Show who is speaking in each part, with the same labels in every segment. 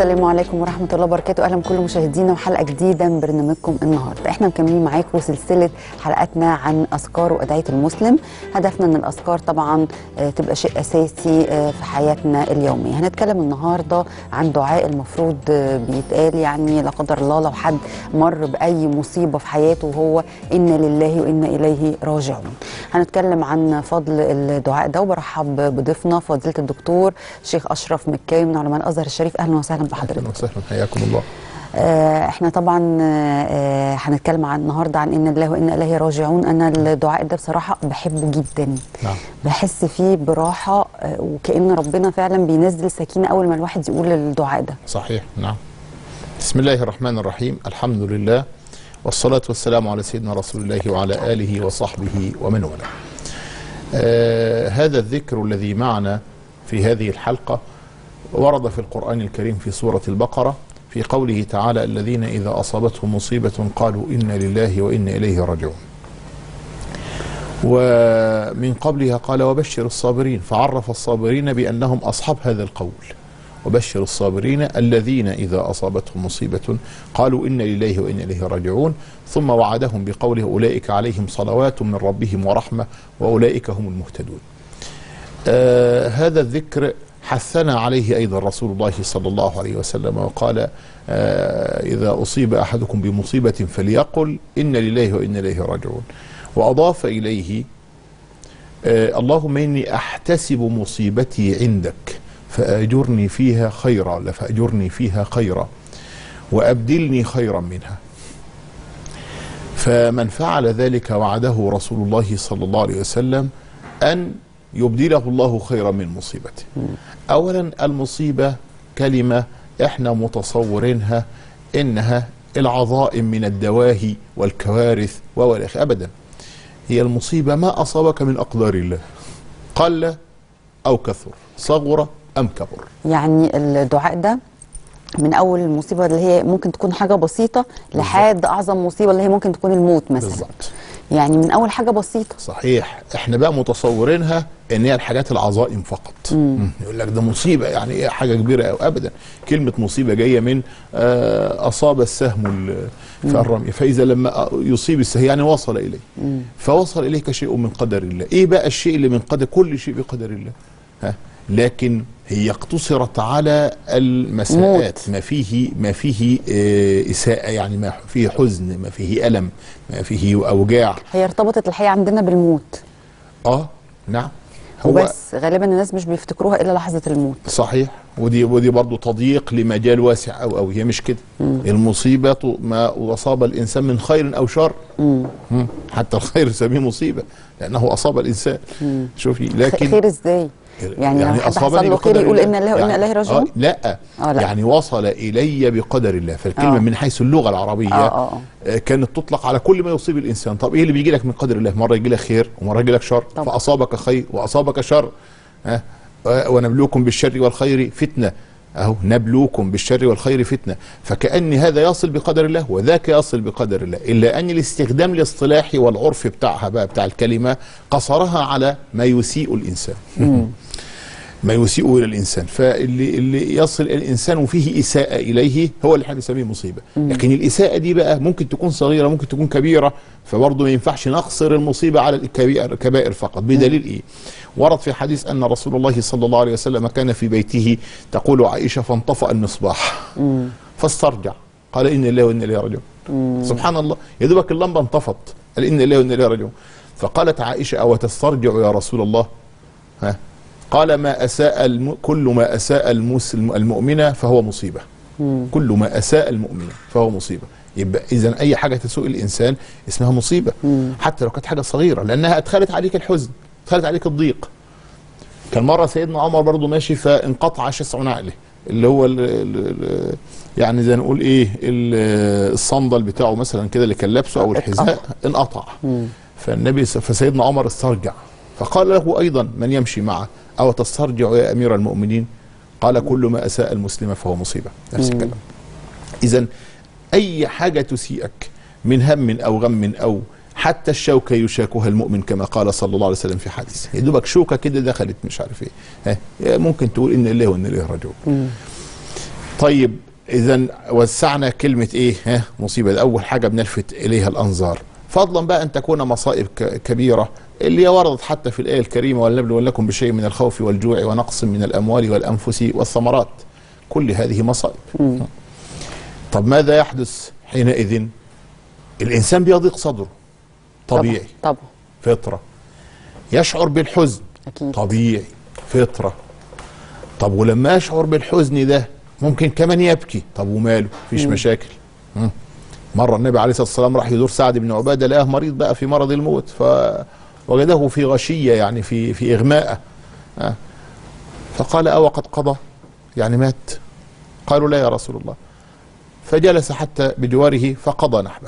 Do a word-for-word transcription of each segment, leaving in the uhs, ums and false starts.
Speaker 1: السلام عليكم ورحمة الله وبركاته. أهلا بكل مشاهدينا وحلقة جديدة من برنامجكم النهاردة. احنا مكملين معاكم سلسلة حلقاتنا عن أذكار وأدعية المسلم. هدفنا أن الأذكار طبعا تبقى شيء أساسي في حياتنا اليومية. هنتكلم النهاردة عن دعاء المفروض بيتقال يعني لا قدر الله لو حد مر بأي مصيبة في حياته وهو إنا لله وإنا إليه راجعون. هنتكلم عن فضل الدعاء ده وبرحب بضيفنا فضيلة الدكتور شيخ أشرف مكاوي من علماء الأزهر الشريف. أهلا وسهلا بحضرتك.
Speaker 2: اهلا وسهلا، حياكم الله.
Speaker 1: آه احنا طبعا آه هنتكلم عن النهارده عن ان الله وانا اليه راجعون. انا الدعاء ده بصراحه بحبه جدا. نعم. بحس فيه براحه آه وكأن ربنا فعلا بينزل سكينه اول ما الواحد يقول الدعاء ده.
Speaker 2: صحيح. نعم. بسم الله الرحمن الرحيم، الحمد لله والصلاه والسلام على سيدنا رسول الله وعلى اله وصحبه ومن والاه. آه هذا الذكر الذي معنا في هذه الحلقه ورد في القرآن الكريم في سورة البقرة في قوله تعالى: الذين إذا أصابتهم مصيبة قالوا إنا لله وإنا إليه راجعون. ومن قبلها قال: وبشر الصابرين، فعرف الصابرين بأنهم أصحاب هذا القول. وبشر الصابرين الذين إذا أصابتهم مصيبة قالوا إنا لله وإنا إليه راجعون. ثم وعدهم بقوله: أولئك عليهم صلوات من ربهم ورحمة وأولئك هم المهتدون. آه هذا الذكر حثنا عليه أيضا رسول الله صلى الله عليه وسلم وقال: آه إذا أصيب أحدكم بمصيبة فليقل إن لله وإنا إليه راجعون. وأضاف إليه: آه اللهم إني أحتسب مصيبتي عندك فأجرني فيها خيرا لا فأجرني فيها خيرا وأبدلني خيرا منها. فمن فعل ذلك وعده رسول الله صلى الله عليه وسلم أن يبدله الله خيرا من مصيبته. اولا المصيبة كلمة احنا متصورينها انها العظائم من الدواهي والكوارث والآخر. ابدا، هي المصيبة ما اصابك من اقدار الله، قل او كثر، صغر ام كبر.
Speaker 1: يعني الدعاء ده من اول المصيبة اللي هي ممكن تكون حاجة بسيطة لحد اعظم مصيبة اللي هي ممكن تكون الموت مثلا. بالظبط. يعني من اول حاجه بسيطه. صحيح.
Speaker 2: احنا بقى متصورينها ان هي الحاجات العظائم فقط. مم. يقول لك ده مصيبه، يعني ايه حاجه كبيره قوي. ابدا، كلمه مصيبه جايه من آه اصاب السهم في الرمي، فاذا لما يصيب السهم يعني وصل اليه. مم. فوصل اليك شيء من قدر الله. ايه بقى الشيء اللي من قدر؟ كل شيء بقدر الله. ها، لكن هي اقتصرت على المساءات، ما فيه ما فيه آه إساءة، يعني ما فيه حزن، ما فيه ألم، ما فيه أوجاع.
Speaker 1: هي ارتبطت الحقيقة عندنا بالموت.
Speaker 2: اه نعم.
Speaker 1: وبس غالبا الناس مش بيفتكروها إلا لحظة الموت.
Speaker 2: صحيح. ودي ودي برضه تضييق لمجال واسع أو أو هي مش كده. المصيبة ما أصاب الإنسان من خير أو شر. مم. حتى الخير سميه مصيبة لأنه أصاب الإنسان. مم. شوفي، لكن
Speaker 1: خير إزاي؟ يعني, يعني حد حصل له خير يقول إن الله وإنا إليه راجعون؟
Speaker 2: آه لا. آه لا، يعني وصل إلي بقدر الله. فالكلمة آه. من حيث اللغة العربية آه آه. كانت تطلق على كل ما يصيب الإنسان. طب إيه اللي بيجي لك من قدر الله؟ مرة يجي لك خير ومرة يجي لك شر. طبعا. فأصابك خير وأصابك شر. ها آه. ونبلوكم بالشر والخير فتنة. أهو نبلوكم بالشر والخير فتنة. فكأن هذا يصل بقدر الله وذاك يصل بقدر الله، إلا أن الاستخدام الاصطلاحي والعرف بتاعها بقى بتاع الكلمة قصرها على ما يسيء الإنسان. ما يسيء إلى الإنسان. فاللي اللي يصل الإنسان وفيه إساءة إليه هو اللي احنا بنسميه مصيبة. لكن الإساءة دي بقى ممكن تكون صغيرة ممكن تكون كبيرة، فبرضه ما ينفعش نقصر المصيبة على الكبائر فقط. بدليل إيه؟ ورد في حديث أن رسول الله صلى الله عليه وسلم كان في بيته، تقول عائشة: فانطفأ المصباح فاسترجع قال: إن الله وإنا إليه راجعون. سبحان الله، يا دوبك اللمبة انطفت قال: إن الله وإنا إليه راجعون. فقالت عائشة: أو تسترجع يا رسول الله؟ ها؟ قال: ما أساء الم... كل ما أساء المسلم المؤمنة فهو مصيبة. مم. كل ما أساء المؤمنة فهو مصيبة. يبقى إذن أي حاجة تسوء الإنسان اسمها مصيبة. مم. حتى لو كانت حاجة صغيرة، لأنها أدخلت عليك الحزن، أدخلت عليك الضيق. كان مرة سيدنا عمر برضو ماشي فانقطع شسع نعله، اللي هو ال ال يعني زي نقول إيه الصندل بتاعه مثلا كده اللي كان لابسه أو الحذاء انقطع. مم. فالنبي فسيدنا عمر استرجع فقال له أيضا من يمشي معه: أو تسترجع يا أمير المؤمنين؟ قال: كل ما أساء المسلم فهو مصيبة. نفس الكلام. إذن أي حاجة تسيئك من هم أو غم أو حتى الشوكة يشاكها المؤمن كما قال صلى الله عليه وسلم في حديث، يا دوبك شوكة كده دخلت مش عارف ايه، ها ممكن تقول إن الله وإن إليه راجعون. طيب اذا وسعنا كلمه ايه؟ ها مصيبه، اول حاجه بنلفت اليها الانظار، فضلا بقى ان تكون مصائب كبيره اللي وردت حتى في الايه الكريمه ولنبلونكم بشيء من الخوف والجوع ونقص من الاموال والانفس والثمرات، كل هذه مصائب. م. طب ماذا يحدث حينئذ؟ الانسان بيضيق صدره طبيعي،
Speaker 1: طبعا
Speaker 2: فطره. يشعر بالحزن
Speaker 1: أكيد.
Speaker 2: طبيعي، فطره. طب ولما يشعر بالحزن ده ممكن كمان يبكي، طب وماله؟ مفيش م. مشاكل. م. مره النبي عليه الصلاه والسلام راح يزور سعد بن عباده، لقاه مريض بقى في مرض الموت، فوجده في غشيه يعني في في اغماءه. أه. فقال أو قد قضى؟ يعني مات؟ قالوا لا يا رسول الله. فجلس حتى بجواره فقضى نحبه،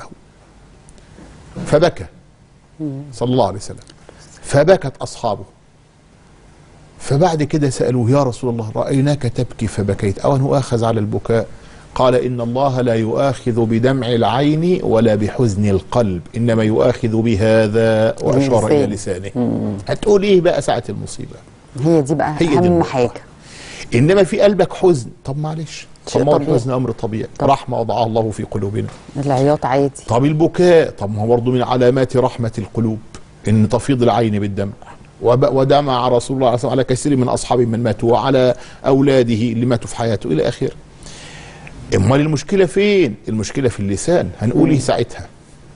Speaker 2: فبكى صلى الله عليه وسلم، فبكت أصحابه. فبعد كده سألوه يا رسول الله رأيناك تبكي فبكيت، أو أنه آخذ على البكاء؟ قال إن الله لا يؤاخذ بدمع العين ولا بحزن القلب، إنما يؤاخذ بهذا، وأشار إلى لسانه. هتقول إيه بقى ساعة المصيبة؟
Speaker 1: هي دي بقى هي أهم دي حاجة.
Speaker 2: إنما في قلبك حزن، طب معلش، طب ما الحزن أمر طبيعي، رحمة وضعها الله في قلوبنا.
Speaker 1: العياط عادي.
Speaker 2: طب البكاء، طب ما هو برضه من علامات رحمة القلوب إن تفيض العين بالدمع. ودمع رسول الله على كثير من أصحابه من ماتوا، وعلى أولاده اللي ماتوا في حياته إلى آخره. امال المشكله فين؟ المشكله في اللسان. هنقول ايه ساعتها؟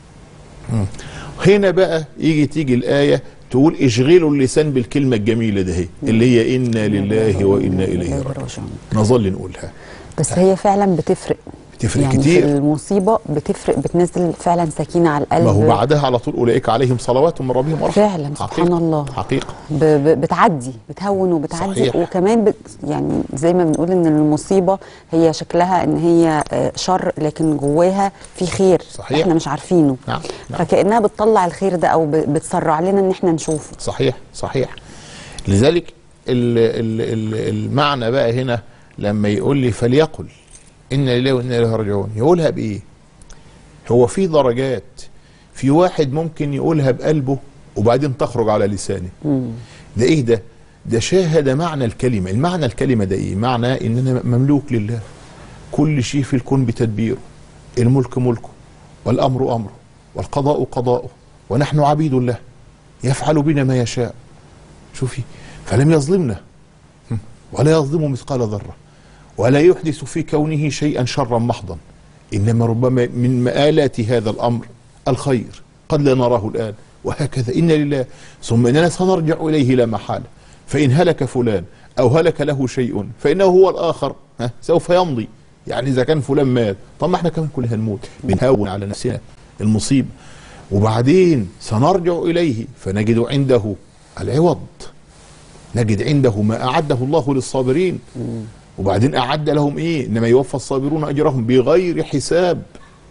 Speaker 2: هنا بقى يجي تيجي الايه تقول اشغلوا اللسان بالكلمه الجميله ده، اللي هي انا لله وانا اليه راجعون. نظل نقولها،
Speaker 1: بس هي فعلا بتفرق
Speaker 2: بتفرق
Speaker 1: يعني
Speaker 2: كتير.
Speaker 1: في المصيبه بتفرق، بتنزل فعلا سكينه على القلب.
Speaker 2: ما هو بعدها على طول اولئك عليهم صلوات من ربهم ورحمه.
Speaker 1: فعلا سبحان الله،
Speaker 2: حقيقه
Speaker 1: ب ب بتعدي بتهون وبتعدي. صحيح. وكمان بت يعني زي ما بنقول ان المصيبه هي شكلها ان هي شر، لكن جواها في خير.
Speaker 2: صحيح.
Speaker 1: احنا مش عارفينه.
Speaker 2: نعم. نعم.
Speaker 1: فكانها بتطلع الخير ده او بتسرع لنا ان احنا نشوفه.
Speaker 2: صحيح صحيح. لذلك ال ال ال المعنى بقى هنا لما يقول لي فليقل إنا لله وإنا إليه راجعون، يقولها بإيه؟ هو في درجات، في واحد ممكن يقولها بقلبه وبعدين تخرج على لسانه. مم. ده إيه ده؟ ده شاهد معنى الكلمة. المعنى الكلمة ده إيه؟ معنى إن أنا مملوك لله، كل شيء في الكون بتدبيره، الملك ملكه والأمر أمره والقضاء قضاؤه، ونحن عبيد الله يفعل بنا ما يشاء. شوفي، فلم يظلمنا ولا يظلم مثقال ذرة، ولا يحدث في كونه شيئا شرا محضا، إنما ربما من مآلات هذا الأمر الخير قد لا نراه الآن، وهكذا إن لله ثم إننا سنرجع إليه لا محالة. فإن هلك فلان أو هلك له شيء فإنه هو الآخر ها سوف يمضي. يعني إذا كان فلان مات، طب ما احنا كمان كلنا هنموت، بنهون على نفسنا المصيبة. وبعدين سنرجع إليه فنجد عنده العوض، نجد عنده ما أعده الله للصابرين. وبعدين أعد لهم إيه؟ إنما يوفى الصابرون أجرهم بغير حساب.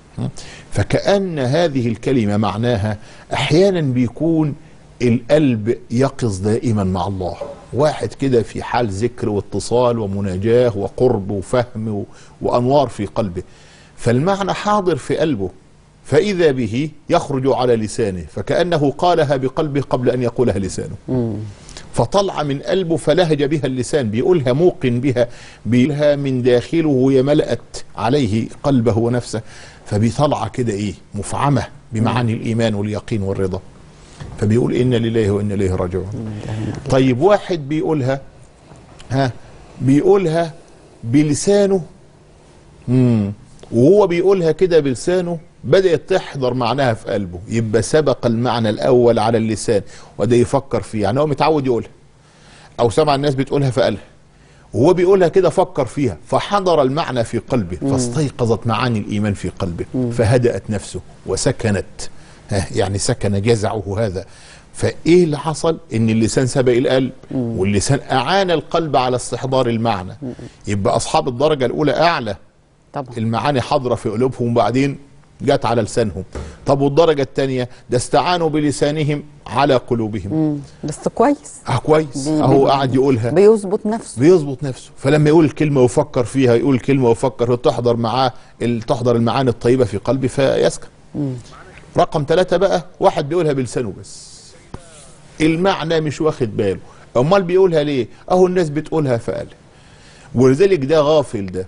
Speaker 2: فكأن هذه الكلمة معناها أحيانا بيكون القلب يقظ دائما مع الله، واحد كده في حال ذكر واتصال ومناجاة وقرب وفهم وأنوار في قلبه، فالمعنى حاضر في قلبه، فإذا به يخرج على لسانه، فكأنه قالها بقلبه قبل أن يقولها لسانه. مم. فطلع من قلبه فلهج بها اللسان، بيقولها موقن بها، بيقولها من داخله وهي ملأت عليه قلبه ونفسه، فبيطلع كده ايه مفعمة بمعاني الإيمان واليقين والرضا، فبيقول إن لله وإن إليه راجعون. طيب واحد بيقولها ها بيقولها بلسانه، مم. وهو بيقولها كده بلسانه بدأت تحضر معناها في قلبه، يبقى سبق المعنى الأول على اللسان وده يفكر فيه. يعني هو متعود يقولها أو سمع الناس بتقولها فقالها، وهو بيقولها كده فكر فيها فحضر المعنى في قلبه، فاستيقظت معاني الإيمان في قلبه، فهدأت نفسه وسكنت، يعني سكن جزعه هذا. فإيه اللي حصل؟ إن اللسان سبق القلب، واللسان أعان القلب على استحضار المعنى. يبقى أصحاب الدرجة الأولى أعلى طبعا المعاني حاضرة في قلوبهم وبعدين جت على لسانهم. طب والدرجة الثانية ده استعانوا بلسانهم على قلوبهم. مم.
Speaker 1: بس كويس.
Speaker 2: اه كويس، اهو قاعد يقولها
Speaker 1: بيظبط نفسه
Speaker 2: بيظبط نفسه فلما يقول الكلمة ويفكر فيها، يقول الكلمة ويفكر تحضر معاه تحضر المعاني الطيبة في قلبه فيسكن. مم. رقم ثلاثة بقى واحد بيقولها بلسانه بس، المعنى مش واخد باله، امال بيقولها ليه؟ اهو الناس بتقولها فقال، ولذلك ده غافل، ده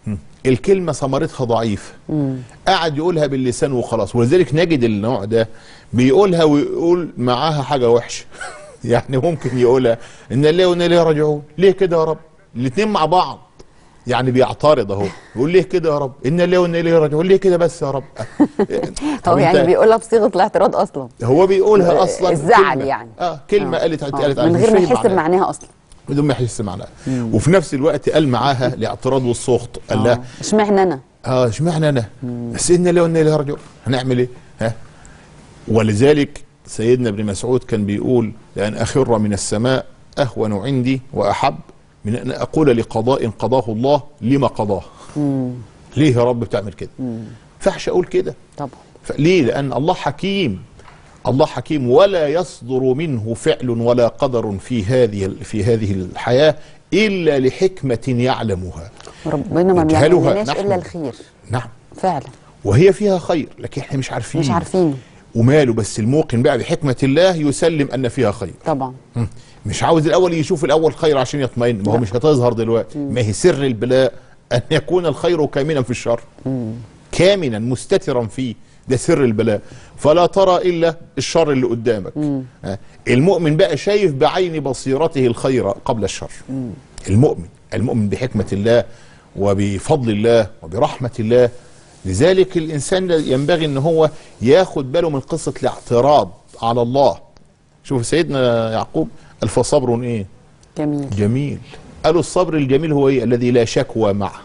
Speaker 2: الكلمه ثمرتها ضعيفه، قعد يقولها باللسان وخلاص. ولذلك نجد النوع ده بيقولها ويقول معاها حاجه وحشه. يعني ممكن يقولها ان الله وانا اليه راجعون، ليه كده يا رب؟ الاثنين مع بعض يعني بيعترض اهو، يقول ليه كده يا رب؟ ان الله وانا اليه راجعون، ليه كده بس يا رب؟
Speaker 1: هو يعني بيقولها بصيغه الاعتراض اصلا،
Speaker 2: هو بيقولها اصلا
Speaker 1: الزعل يعني
Speaker 2: اه كلمه قالت قالت
Speaker 1: من غير ما يحس بمعناها اصلا،
Speaker 2: بدون ما يحس معناها. وفي نفس الوقت قال معاها الاعتراض والسخط، قال لها
Speaker 1: اشمعنى انا؟ اه
Speaker 2: اشمعنى انا؟ بس ان الله وانا اليه راجعون، هنعمل ايه؟ ها؟ ولذلك سيدنا ابن مسعود كان بيقول: لأن أخر من السماء أهون عندي وأحب من أن أقول لقضاء قضاه الله لما قضاه. مم. ليه يا رب بتعمل كده؟ ما ينفعش أقول كده
Speaker 1: طبعا.
Speaker 2: ليه؟ لأن الله حكيم، الله حكيم ولا يصدر منه فعل ولا قدر في هذه في هذه الحياة إلا لحكمة يعلمها.
Speaker 1: ربنا ما بيعملناش إلا الخير.
Speaker 2: نعم
Speaker 1: فعلا.
Speaker 2: وهي فيها خير لكن احنا مش عارفين
Speaker 1: مش عارفين
Speaker 2: وماله. بس الموقن بقى بحكمة الله يسلم أن فيها خير
Speaker 1: طبعا.
Speaker 2: مش عاوز الأول يشوف الأول خير عشان يطمئن، ما هو مش هتظهر دلوقتي. ما هي سر البلاء أن يكون الخير كامنا في الشر، مم. كامنا مستترا فيه، ده سر البلاء. فلا ترى إلا الشر اللي قدامك. مم. المؤمن بقى شايف بعين بصيرته الخير قبل الشر. مم. المؤمن المؤمن بحكمة الله وبفضل الله وبرحمة الله. لذلك الإنسان ينبغي أن هو ياخد باله من قصة الاعتراض على الله. شوف سيدنا يعقوب: قال فصبر إيه؟
Speaker 1: جميل.
Speaker 2: جميل. قالوا الصبر الجميل هو إيه؟ الذي لا شكوى معه.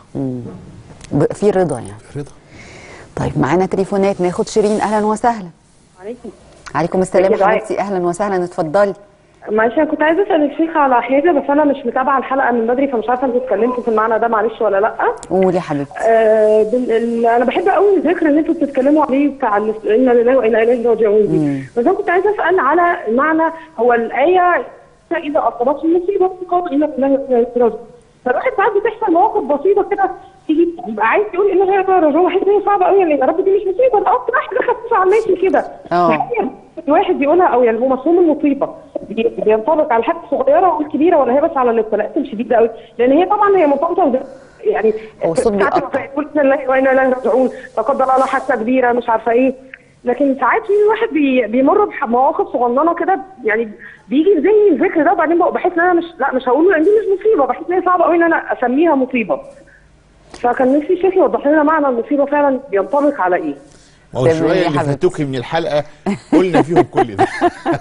Speaker 1: في رضا يعني.
Speaker 2: في رضا.
Speaker 1: طيب معانا تليفونات، ناخد شيرين. أهلا وسهلا.
Speaker 3: عليكم.
Speaker 1: عليكم السلام حبيبتي، أهلا وسهلا، اتفضلي.
Speaker 3: معلش انا كنت عايزه اسال الشيخ على حاجه، بس انا مش متابعه الحلقه من بدري فمش عارفه انتوا اتكلمتوا في المعنى ده معلش ولا لا.
Speaker 1: قولي يا حبيبتي.
Speaker 3: آه بال... انا بحب قوي الذكر اللي انتوا بتتكلموا عليه بتاع انا لله وانا اليه راجعون دي، بس انا كنت عايزه اسال على معنى هو الايه اذا اصابته المصيبه قال انا لله وانا اليه راجعون. فالواحد ساعات بتحصل مواقف بسيطه كده تيجي يبقى عايز يقول انا لله وانا راجعون، احس ان هي صعبه قوي يعني يا رب دي مش مصيبه، ده اكتر حاجه خفيفه على الماشي كده.
Speaker 1: اه
Speaker 3: الواحد بيقولها او يعني هو مفهوم المصيبه بينطبق على الحاجه الصغيره والكبيره ولا هي بس على الابتلاءات الشديده قوي؟ لان هي طبعا هي مرتبطه يعني
Speaker 1: ساعات
Speaker 3: تقول لله وانا اليه راجعون لا قدر الله حادثه كبيره مش عارفه ايه، لكن ساعات في الواحد بي بيمر بمواقف صغننه كده يعني بيجي زي الذكر ده وبعدين بحس ان انا مش لا مش هقوله لان دي مش مصيبه، بحس ان هي صعبه قوي ان انا اسميها مصيبه. فكان نفسي الشيخ يوضح لنا معنى المصيبه فعلا بينطبق على ايه؟
Speaker 2: ما هو شويه اللي فاتوكي من الحلقه قلنا فيهم كل ده.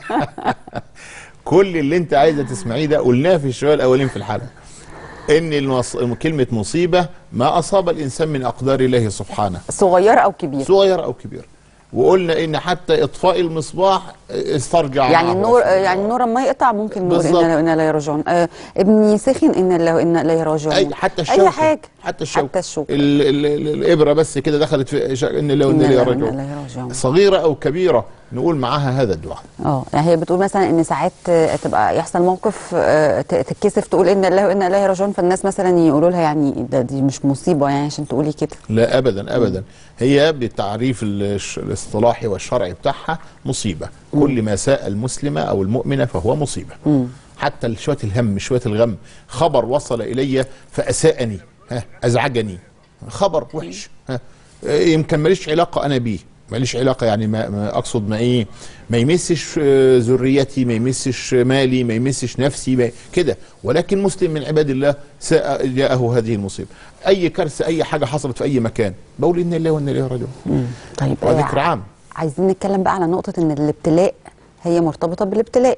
Speaker 2: كل اللي انت عايزه تسمعيه ده قلناه في الشويه الاولين في الحلقه. ان المص... كلمه مصيبه ما اصاب الانسان من اقدار الله سبحانه،
Speaker 1: صغيره او كبيره،
Speaker 2: صغيره او كبيره. وقلنا ان حتى اطفاء المصباح استرجع
Speaker 1: يعني النور، يعني النور ما يقطع ممكن نقول ان انا لا يرجعون. آه ابني سخن ان لا ان لا يرجعون.
Speaker 2: أي حتى الشوكه،
Speaker 1: اي حاجه
Speaker 2: حتى الشوكه
Speaker 1: حتى الشوكه
Speaker 2: ال ال ال الابره بس كده دخلت في ان لا لا يرجعون، صغيره او كبيره نقول معاها هذا الدعاء.
Speaker 1: اه يعني هي بتقول مثلا ان ساعات تبقى يحصل موقف تتكسف تقول ان الله وانا اليه راجعون، فالناس مثلا يقولوا لها يعني ده دي مش مصيبه يعني عشان تقولي كده.
Speaker 2: لا ابدا ابدا، هي بالتعريف الاصطلاحي والشرعي بتاعها مصيبه. مم. كل ما ساء المسلمه او المؤمنه فهو مصيبه. مم. حتى شويه الهم شويه الغم، خبر وصل الي فاساءني، ها ازعجني، خبر وحش، ها يمكن ماليش علاقه انا بيه، ماليش علاقه يعني ما, ما اقصد ما ايه ما يمسش ذريتي، ما يمسش مالي، ما يمسش نفسي كده، ولكن مسلم من عباد الله جاءه هذه المصيبه. اي كارثه اي حاجه حصلت في اي مكان بقول ان الله وانا اليه راجعون.
Speaker 1: طيب
Speaker 2: وذكر عام.
Speaker 1: عايزين نتكلم بقى على نقطه ان الابتلاء هي مرتبطه بالابتلاء.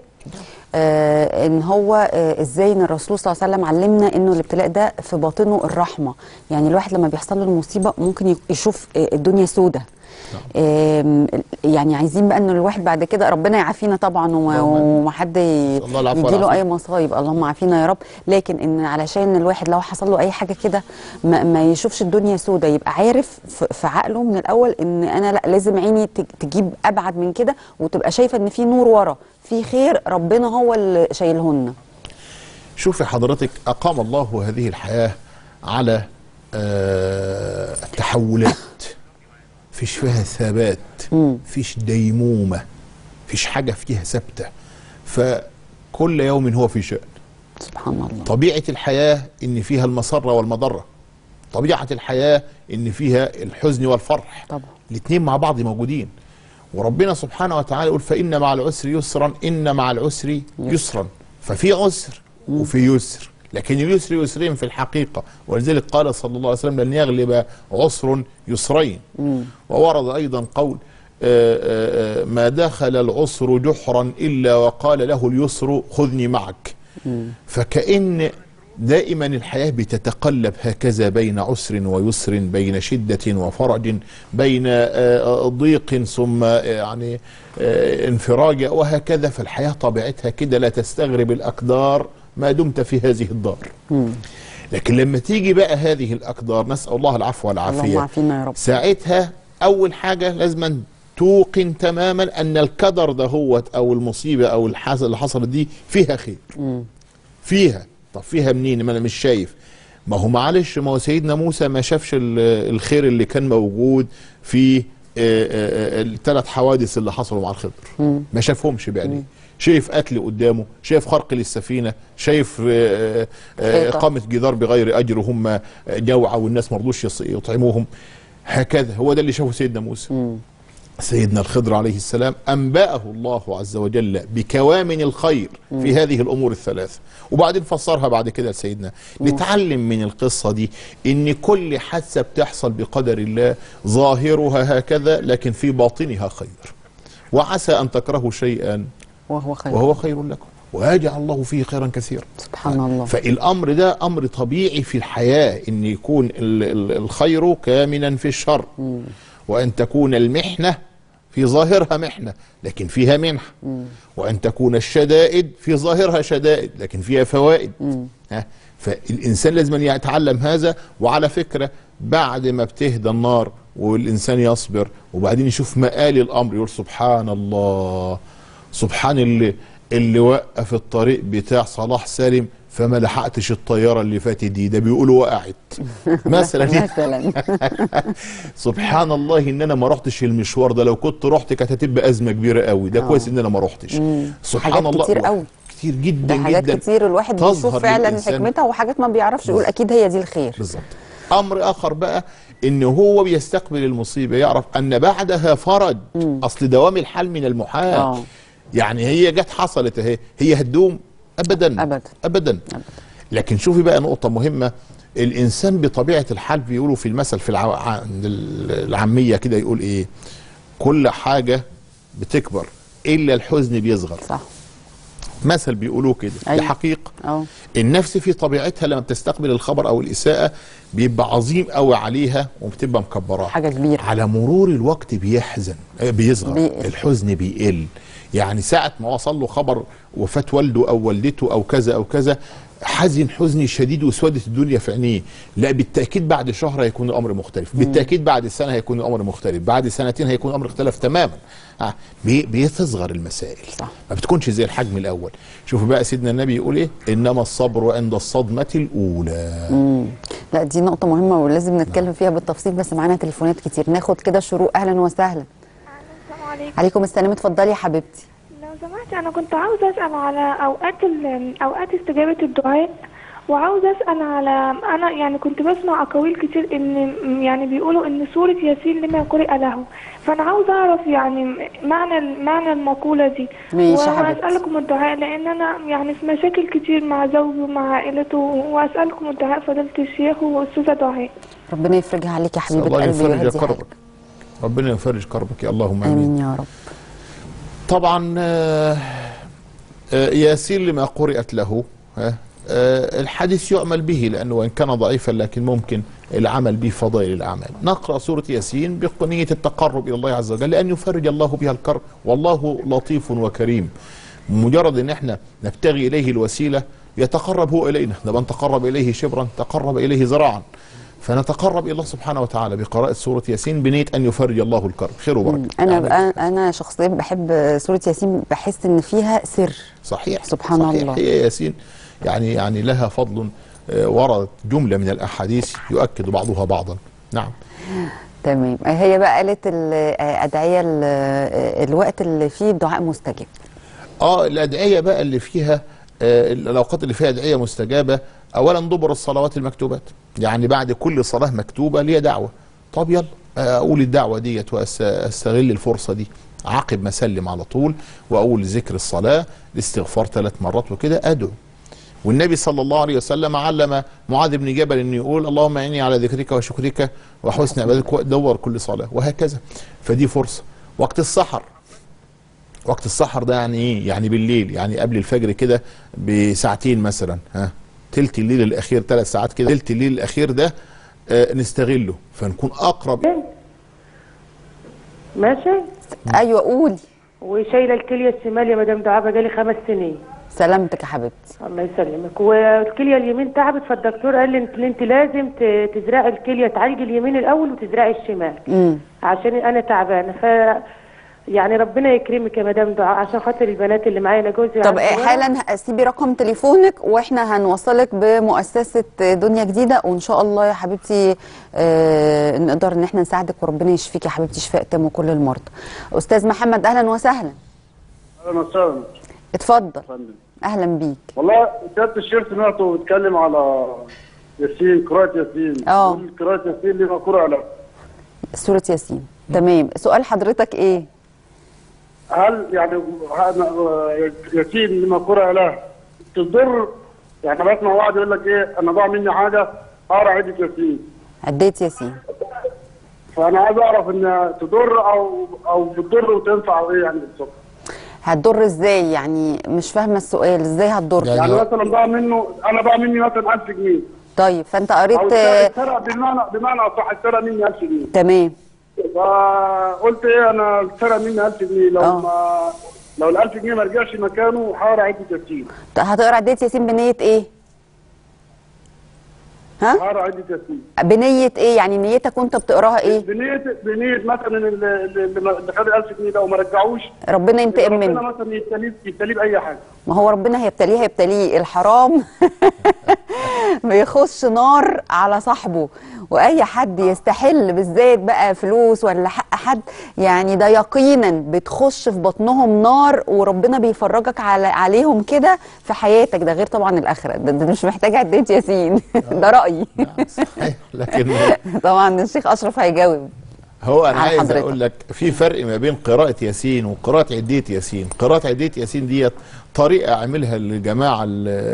Speaker 1: آه ان هو آه ازاي ان الرسول صلى الله عليه وسلم علمنا انه الابتلاء ده في باطنه الرحمه، يعني الواحد لما بيحصل له المصيبه ممكن يشوف آه الدنيا سودة. آه يعني عايزين بقى ان الواحد بعد كده ربنا يعافينا طبعا وما حد يجي له اي مصايب، اللهم عافينا يا رب، لكن ان علشان الواحد لو حصل له اي حاجه كده ما, ما يشوفش الدنيا سودة، يبقى عارف في عقله من الاول ان انا لا لازم عيني تجيب ابعد من كده وتبقى شايفه ان في نور ورا، في خير ربنا هو اللي شايلهن.
Speaker 2: شوفي حضرتك، اقام الله هذه الحياه على آه التحولات، فيش فيها ثبات، فيش ديمومه، فيش حاجه فيها ثابته، فكل يوم هو في شأن.
Speaker 1: سبحان الله.
Speaker 2: طبيعه الحياه ان فيها المسره والمضره، طبيعة الحياة ان فيها الحزن والفرح
Speaker 1: طبعا
Speaker 2: الاثنين مع بعض موجودين. وربنا سبحانه وتعالى يقول فإن مع العسر يسرا إن مع العسر يسرا، ففي عسر وفي يسر، لكن اليسر يسرين في الحقيقة، ولذلك قال صلى الله عليه وسلم لن يغلب عسر يسرين. مم. وورد أيضا قول آآ آآ ما دخل العسر جحرا إلا وقال له اليسر خذني معك. مم. فكأن دائما الحياة بتتقلب هكذا بين عسر ويسر، بين شدة وفرج، بين ضيق ثم يعني انفراج وهكذا. فالحياة طبيعتها كده لا تستغرب الأقدار ما دمت في هذه الدار. مم. لكن لما تيجي بقى هذه الأقدار، نسأل الله العفو والعافية،
Speaker 1: يا رب.
Speaker 2: ساعتها أول حاجة لازم توقن تماما أن القدر ده هو أو المصيبة أو الحاجة اللي حصلت دي فيها خير. مم. فيها. طب فيها منين؟ ما أنا مش شايف. ما هو معلش، ما هو سيدنا موسى ما شافش الخير اللي كان موجود في الثلاث حوادث اللي حصلوا مع الخضر. مم. ما شافهمش بعينيه. شايف قتل قدامه، شايف خرق للسفينة، شايف إقامة جدار بغير أجر وهم جوعى والناس ما رضوش يطعموهم. هكذا هو ده اللي شافه سيدنا موسى. مم. سيدنا الخضر عليه السلام أنبأه الله عز وجل بكوامن الخير مم. في هذه الأمور الثلاثة، وبعدين فسرها بعد كده لسيدنا. مم. نتعلم من القصة دي إن كل حادثة بتحصل بقدر الله ظاهرها هكذا لكن في باطنها خير، وعسى أن تكرهوا شيئا
Speaker 1: وهو خير
Speaker 2: وهو خير لكم ويجعل الله فيه خيرا كثيرا.
Speaker 1: سبحان الله.
Speaker 2: فالأمر ده أمر طبيعي في الحياة، إن يكون الخير كامنا في الشر. مم. وأن تكون المحنة في ظاهرها محنة لكن فيها منحة. مم. وأن تكون الشدائد في ظاهرها شدائد لكن فيها فوائد. ها، فالإنسان لازم أن يتعلم هذا. وعلى فكرة بعد ما بتهدى النار والإنسان يصبر وبعدين يشوف مآل الأمر يقول سبحان الله، سبحان اللي اللي وقف الطريق بتاع صلاح سالم فما لحقتش الطيارة اللي فاتت دي، ده بيقولوا وقعت مثلا. مثلا سبحان الله ان انا ما رحتش المشوار ده، لو كنت رحت كانت هتبقى ازمة كبيرة قوي، ده كويس ان انا ما رحتش. سبحان الله.
Speaker 1: كتير قوي،
Speaker 2: كتير جدا
Speaker 1: ده حاجات
Speaker 2: جدا
Speaker 1: كتير الواحد بيشوف فعلا حكمتها، وحاجات ما بيعرفش يقول اكيد هي دي الخير.
Speaker 2: بالظبط. امر اخر بقى ان هو بيستقبل المصيبة يعرف ان بعدها فرج. مم. اصل دوام الحال من المحال. أوه. يعني هي جت حصلت اهي، هي هتدوم؟ ابدا ابدا ابدا, أبداً. لكن شوفي بقى نقطة مهمة، الانسان بطبيعة الحال بيقولوا في المثل في الع... العامية كده يقول ايه؟ كل حاجة بتكبر الا الحزن بيصغر. صح. مثل بيقولوه كده. أيوة. دي حقيقة. أوه. النفس في طبيعتها لما بتستقبل الخبر او الاساءة بيبقى عظيم قوي عليها وبتبقى مكبراه،
Speaker 1: حاجة كبيرة.
Speaker 2: على مرور الوقت بيحزن بيصغر، بيقل. الحزن بيقل. يعني ساعة ما وصل له خبر وفاة والده أو والدته أو كذا أو كذا حزن حزن شديد وسودت الدنيا في عينيه. لا، بالتأكيد بعد شهر هيكون الأمر مختلف، بالتأكيد بعد سنة هيكون الأمر مختلف، بعد سنتين هيكون الأمر اختلف تماما. آه. بيتصغر المسائل. صح. ما بتكونش زي الحجم الأول. شوفوا بقى سيدنا النبي يقول إيه؟ إنما الصبر عند الصدمة الأولى. مم.
Speaker 1: لا، دي نقطة مهمة ولازم نتكلم فيها بالتفصيل، بس معانا تليفونات كتير. ناخد كده شروق. أهلا وسهلا.
Speaker 4: السلام عليكم.
Speaker 1: عليكم السلام، اتفضلي يا حبيبتي.
Speaker 4: لو سمحتي انا كنت عاوزه اسال على اوقات اوقات استجابه الدعاء، وعاوزه اسال على، انا يعني كنت بسمع اقاويل كتير ان يعني بيقولوا ان سوره ياسين لما قرئ له، فانا عاوزه اعرف يعني معنى معنى المقوله دي. واسالكم الدعاء لان انا يعني في مشاكل كتير مع زوجي ومع عائلته، واسالكم الدعاء فضيله الشيخ واستاذه دعاء.
Speaker 1: ربنا يفرجها عليك يا حبيبه
Speaker 2: قلبي.
Speaker 1: الله
Speaker 2: يفرج كربك. ربنا يفرج كربك يا اللهم امين.
Speaker 1: امين يا رب.
Speaker 2: طبعا ياسين لما قرئت له، الحديث يعمل به لأنه وإن كان ضعيفا لكن ممكن العمل به فضائل الأعمال. نقرأ سورة ياسين بنية التقرب إلى الله عز وجل لأن يفرج الله بها الكرب، والله لطيف وكريم. مجرد أن احنا نبتغي إليه الوسيلة يتقرب هو إلينا، من تقرب إليه شبرا تقرب إليه ذراعا. فنتقرب الى الله سبحانه وتعالى بقراءة سورة ياسين بنية ان يفرج الله الكرب، خير وبركة.
Speaker 1: انا يعني انا شخصيا بحب سورة ياسين، بحس ان فيها سر.
Speaker 2: صحيح.
Speaker 1: سبحان
Speaker 2: صحيح.
Speaker 1: الله.
Speaker 2: هي ياسين يعني يعني لها فضل، وردت جملة من الاحاديث يؤكد بعضها بعضا. نعم.
Speaker 1: تمام. هي بقى قالت الادعية الوقت اللي فيه الدعاء مستجاب.
Speaker 2: اه الادعية بقى اللي فيها آه الاوقات اللي فيها ادعيه مستجابه اولا دبر الصلوات المكتوبات، يعني بعد كل صلاه مكتوبه ليها دعوه. طب يلا اقول الدعوه ديت واستغل الفرصه دي عقب ما اسلم على طول، واقول ذكر الصلاه الاستغفار ثلاث مرات وكده ادعو. والنبي صلى الله عليه وسلم علم معاذ بن جبل انه يقول اللهم اعني على ذكرك وشكرك وحسن عبادتك دور كل صلاه، وهكذا. فدي فرصه. وقت السحر، وقت السحر ده يعني ايه؟ يعني بالليل، يعني قبل الفجر كده بساعتين مثلا، ها تلت الليل الاخير، ثلاث ساعات كده، تلت الليل الاخير ده آه نستغله فنكون اقرب.
Speaker 5: ماشي.
Speaker 1: ايوه قولي.
Speaker 5: وشايله الكليه الشمال يا مدام دعاء بقالي خمس سنين.
Speaker 1: سلامتك يا حبيبتي.
Speaker 5: الله يسلمك. والكليه اليمين تعبت، فالدكتور قال لي انت انت لازم تزرعي الكليه، تعالجي اليمين الاول وتزرعي الشمال. امم عشان انا تعبانه. ف يعني ربنا يكرمك يا مدام دعاء عشان خاطر البنات اللي معايا. انا جوزي.
Speaker 1: طب حالا سيبي رقم تليفونك واحنا هنوصلك بمؤسسه دنيا جديده، وان شاء الله يا حبيبتي آه نقدر ان احنا نساعدك، وربنا يشفيك يا حبيبتي شفاء تام وكل المرضى. استاذ محمد اهلا وسهلا.
Speaker 6: اهلا وسهلا.
Speaker 1: اتفضل. اهلا بيك.
Speaker 6: والله سياده الشيخ سمعته بيتكلم على ياسين، قراءه ياسين.
Speaker 1: اه
Speaker 6: قراءه ياسين لما قرأ له
Speaker 1: سوره ياسين. تمام. سؤال حضرتك ايه؟
Speaker 6: هل يعني ياسين لما قرأ له تضر؟ يعني بسمع واحد يقول لك ايه انا ضاع مني حاجه اقرا عده ياسين.
Speaker 1: عديت ياسين.
Speaker 6: فانا عايز اعرف ان تضر او او بتضر وتنفع او ايه يعني بالظبط؟
Speaker 1: هتضر ازاي؟ يعني مش فاهمه السؤال، ازاي هتضر؟
Speaker 6: يعني, يعني مثلا ضاع منه، انا ضاع مني مثلا ألف جنيه.
Speaker 1: طيب فانت قريت
Speaker 6: او اتسرق بمعنى بمعنى اصح اتسرق مني ألف جنيه.
Speaker 1: تمام.
Speaker 6: فقلت ايه انا اتسرق مني ألف جنيه، لو أوه. ما لو ال ألف جنيه ما رجعش مكانه هقرا عده ياسين.
Speaker 1: هتقرا عده ياسين بنيه ايه؟ ها؟
Speaker 6: هقرا عده ياسين.
Speaker 1: بنيه ايه؟ يعني نيتك وانت بتقراها ايه؟
Speaker 6: بنيه بنيه مثلا اللي اللي خد ال ألف جنيه ده وما رجعوش
Speaker 1: ربنا ينتقم منه.
Speaker 6: ربنا مثلا يبتليه يبتليه باي حاجه.
Speaker 1: ما هو ربنا هيبتليه هيبتليه الحرام بيخش نار على صاحبه، واي حد يستحل بالذات بقى فلوس ولا حق حد، يعني ده يقينا بتخش في بطنهم نار، وربنا بيفرجك على عليهم كده في حياتك. ده غير طبعا الاخره، ده, ده مش محتاج عدة ياسين ده رايي.
Speaker 2: صحيح. لكن
Speaker 1: طبعا الشيخ اشرف هيجاوب.
Speaker 2: هو انا عايز حضرتك. اقول لك في فرق ما بين قراءه ياسين وقراءه عديه ياسين. قراءه عديه ياسين ديت طريقه عملها الجماعه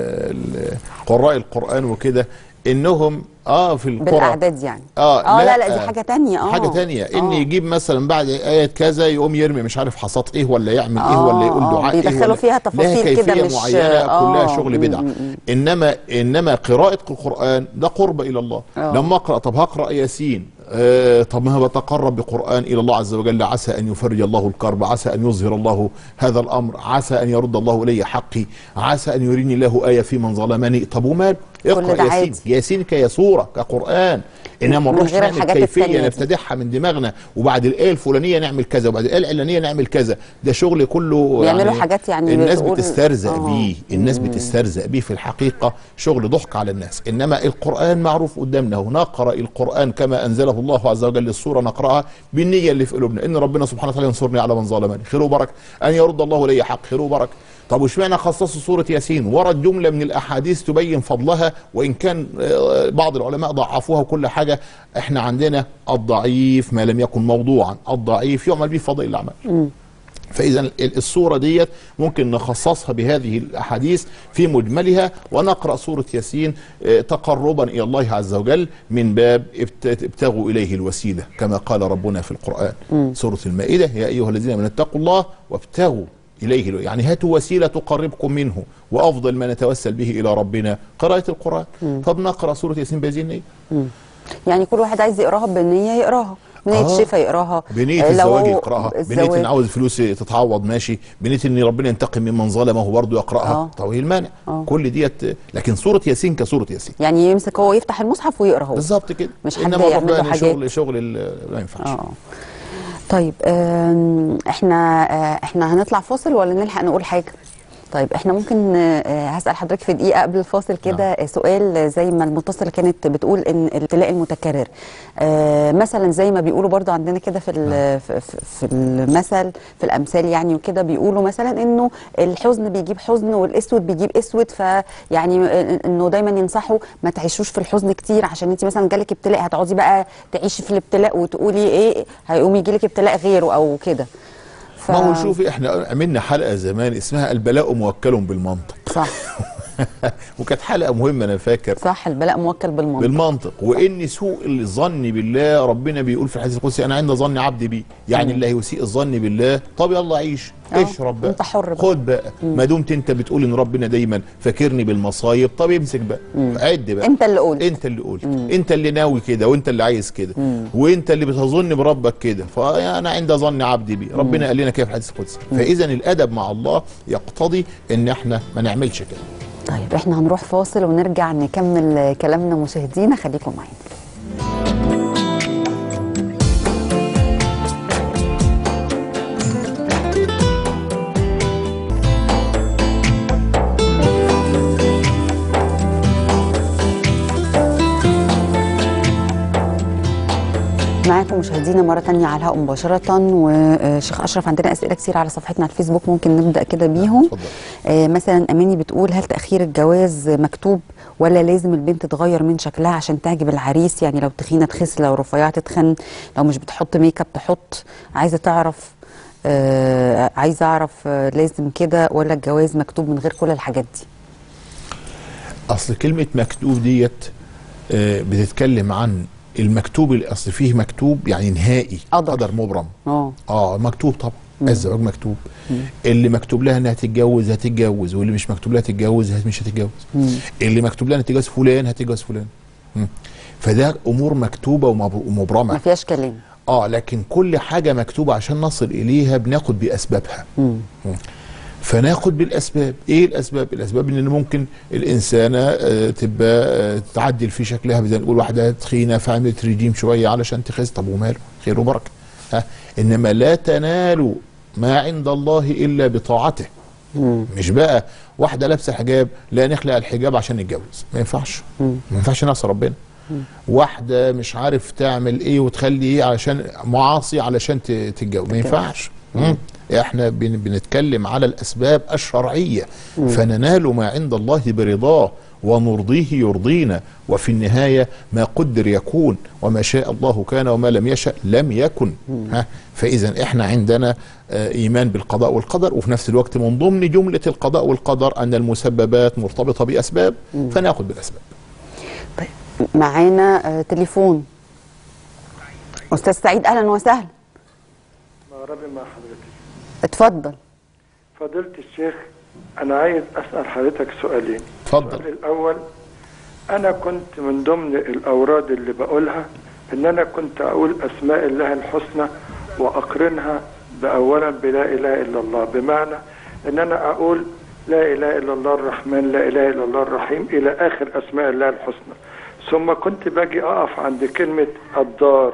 Speaker 2: قراء القران وكده، انهم اه في القرى
Speaker 1: بالاعداد يعني.
Speaker 2: اه,
Speaker 1: آه لا, لا لا دي حاجه ثانيه. اه
Speaker 2: حاجه ثانيه ان يجيب مثلا بعد ايه كذا يقوم يرمي مش عارف حصاد ايه ولا يعمل ايه ولا يقول دعاء ايه،
Speaker 1: بيدخلوا فيها تفاصيل كده مش
Speaker 2: معينه آه كلها شغل بدعه. انما انما قراءه القران ده قرب الى الله. أوه. لما اقرا طب هقرا ياسين آه طب ما بتقرب بقرآن إلى الله عز وجل، عسى أن يفرج الله الكرب، عسى أن يظهر الله هذا الأمر، عسى أن يرد الله إلي حقي، عسى أن يريني الله آية في من ظلمني. طب ومال؟ اقرأ ياسين. ياسين كيسورة كقرآن، انما نروح نعمل كيفيه نبتدعها من دماغنا وبعد الايه الفلانيه نعمل كذا وبعد الايه العلانيه نعمل كذا. ده شغل كله
Speaker 1: بيعملوا يعني حاجات يعني
Speaker 2: الناس بتسترزق آه. بيه، الناس بتسترزق بيه في الحقيقه، شغل ضحك على الناس. انما القران معروف قدامنا، ونقرا القران كما انزله الله عز وجل. السوره نقراها بالنيه اللي في قلوبنا، ان ربنا سبحانه وتعالى ينصرني على من ظلمني خير وبركه، ان يرد الله لي حق خير وبركه. طب واشمعنى خصصوا سورة ياسين؟ ورد جملة من الأحاديث تبين فضلها، وإن كان بعض العلماء ضعفوها وكل حاجة. احنا عندنا الضعيف ما لم يكن موضوعا، الضعيف يعمل به فضائل الأعمال. فإذا السورة ديت ممكن نخصصها بهذه الأحاديث في مجملها، ونقرأ سورة ياسين تقربا إلى الله عز وجل من باب ابتغوا إليه الوسيلة كما قال ربنا في القرآن. م. سورة المائدة يا أيها الذين آمنوا اتقوا الله وابتغوا إليه، يعني هاتوا وسيلة تقربكم منه، وأفضل ما نتوسل به إلى ربنا قراءة القرآن. م. طب نقرأ سورة ياسين بهذه النية.
Speaker 1: يعني كل واحد عايز يقراها بنية يقراها، بنية آه. الشفاء يقراها،
Speaker 2: بنية الزواج يقراها، بنية ان عاوز فلوس تتعوض ماشي، بنية ان ربنا ينتقم ممن ظلمه برضه يقراها. آه. طب ايه المانع؟ آه. كل ديت. لكن سورة ياسين كسورة ياسين،
Speaker 1: يعني يمسك هو يفتح المصحف ويقرا هو بالظبط
Speaker 2: كده،
Speaker 1: مش حد يعمل له حاجات.
Speaker 2: شغل شغل ما ينفعش.
Speaker 1: آه. طيب احنا احنا هنطلع فاصل ولا نلحق نقول حاجه؟ طيب احنا ممكن هسأل حضرتك في دقيقة قبل الفاصل كده نعم. سؤال زي ما المتصلة كانت بتقول ان الابتلاء المتكرر آه مثلا زي ما بيقولوا برضو عندنا كده في نعم. في, في المثل في الامثال يعني وكده بيقولوا مثلا انه الحزن بيجيب حزن والاسود بيجيب اسود، فيعني انه دايما ينصحوا ما تعيشوش في الحزن كتير عشان انت مثلا جالك ابتلاء هتقعدي بقى تعيشي في الابتلاء وتقولي ايه هيقوم يجيلك ابتلاء غيره او كده. ف...
Speaker 2: ما هو شوفي احنا عملنا حلقه زمان اسمها البلاء موكل بالمنطق.
Speaker 1: صح.
Speaker 2: وكانت حلقه مهمه انا فاكر.
Speaker 1: صح، البلاء موكل بالمنطق.
Speaker 2: بالمنطق، وان سوء الظن بالله ربنا بيقول في الحديث القدسي انا عند ظن عبدي بي، يعني اللي هيسيء الظن بالله طب يلا عيش اشرب بقى
Speaker 1: انت حر بقى.
Speaker 2: خد بقى ما دمت انت بتقول ان ربنا دايما فاكرني بالمصايب، طب امسك بقى عد بقى
Speaker 1: انت اللي قلت
Speaker 2: انت اللي قلت انت اللي ناوي كده وانت اللي عايز كده وانت اللي بتظن بربك كده، فانا عند ظن عبدي بي ربنا قال لنا كده في الحديث القدسي. فاذا الادب مع الله يقتضي ان احنا ما نعملش كده.
Speaker 1: طيب احنا هنروح فاصل ونرجع نكمل كلامنا مشاهدينا، خليكم معانا. معاكم مشاهدينا مرة تانية على الهواء مباشرة. وشيخ أشرف عندنا أسئلة كثير على صفحتنا على الفيسبوك، ممكن نبدأ كده بيهم. آه مثلا أماني بتقول هل تأخير الجواز مكتوب ولا لازم البنت تغير من شكلها عشان تعجب العريس؟ يعني لو تخينة تخس، لو رفيعة تتخن، لو مش بتحط ميك اب تحط. عايزة تعرف آه عايزة أعرف آه لازم كده ولا الجواز مكتوب من غير كل الحاجات دي؟
Speaker 2: أصل كلمة مكتوب ديت آه بتتكلم عن المكتوب، الاصل فيه مكتوب يعني نهائي قدر, قدر مبرم. اه اه مكتوب طبعا. الزواج مكتوب. مم. اللي مكتوب لها انها هتتجوز هتتجوز، واللي مش مكتوب لها تتجوز مش هتتجوز. مم. اللي مكتوب لها تتجوز فلان هتتجوز فلان. مم. فده امور مكتوبه ومبرمه
Speaker 1: ما فيهاش كلام.
Speaker 2: اه لكن كل حاجه مكتوبه عشان نصل اليها بناخد باسبابها. مم. مم. فناخد بالاسباب. ايه الاسباب؟ الاسباب ان ممكن الانسانه آه تبقى آه تعدل في شكلها، بدنا نقول واحده تخينه فعملت ريجيم شويه علشان تخس، طب وماله؟ خير وبركه. ها انما لا تنالوا ما عند الله الا بطاعته. مم. مش بقى واحده لابسه حجاب لا نخلق الحجاب عشان نتجوز، ما ينفعش. مم. ما ينفعش نعصي ربنا. مم. واحده مش عارف تعمل ايه وتخلي ايه علشان معاصي علشان تتجوز، ما ينفعش. مم. احنا بنتكلم على الاسباب الشرعيه. مم. فننال ما عند الله برضاه ونرضيه يرضينا، وفي النهايه ما قدر يكون، وما شاء الله كان وما لم يشأ لم يكن. ها فاذا احنا عندنا ايمان بالقضاء والقدر، وفي نفس الوقت من ضمن جمله القضاء والقدر ان المسببات مرتبطه باسباب. مم. فناخد بالاسباب.
Speaker 1: طيب معانا تليفون استاذ سعيد، اهلا وسهلا.
Speaker 7: مغربي مع حضرتك.
Speaker 1: اتفضل.
Speaker 7: فضيلة الشيخ أنا عايز أسأل حضرتك سؤالين.
Speaker 2: اتفضل.
Speaker 7: السؤال الأول، أنا كنت من ضمن الأوراد اللي بقولها إن أنا كنت أقول أسماء الله الحسنى وأقرنها بأولا بلا إله إلا الله، بمعنى إن أنا أقول لا إله إلا الله الرحمن، لا إله إلا الله الرحيم، إلى آخر أسماء الله الحسنى. ثم كنت باجي أقف عند كلمة الدار،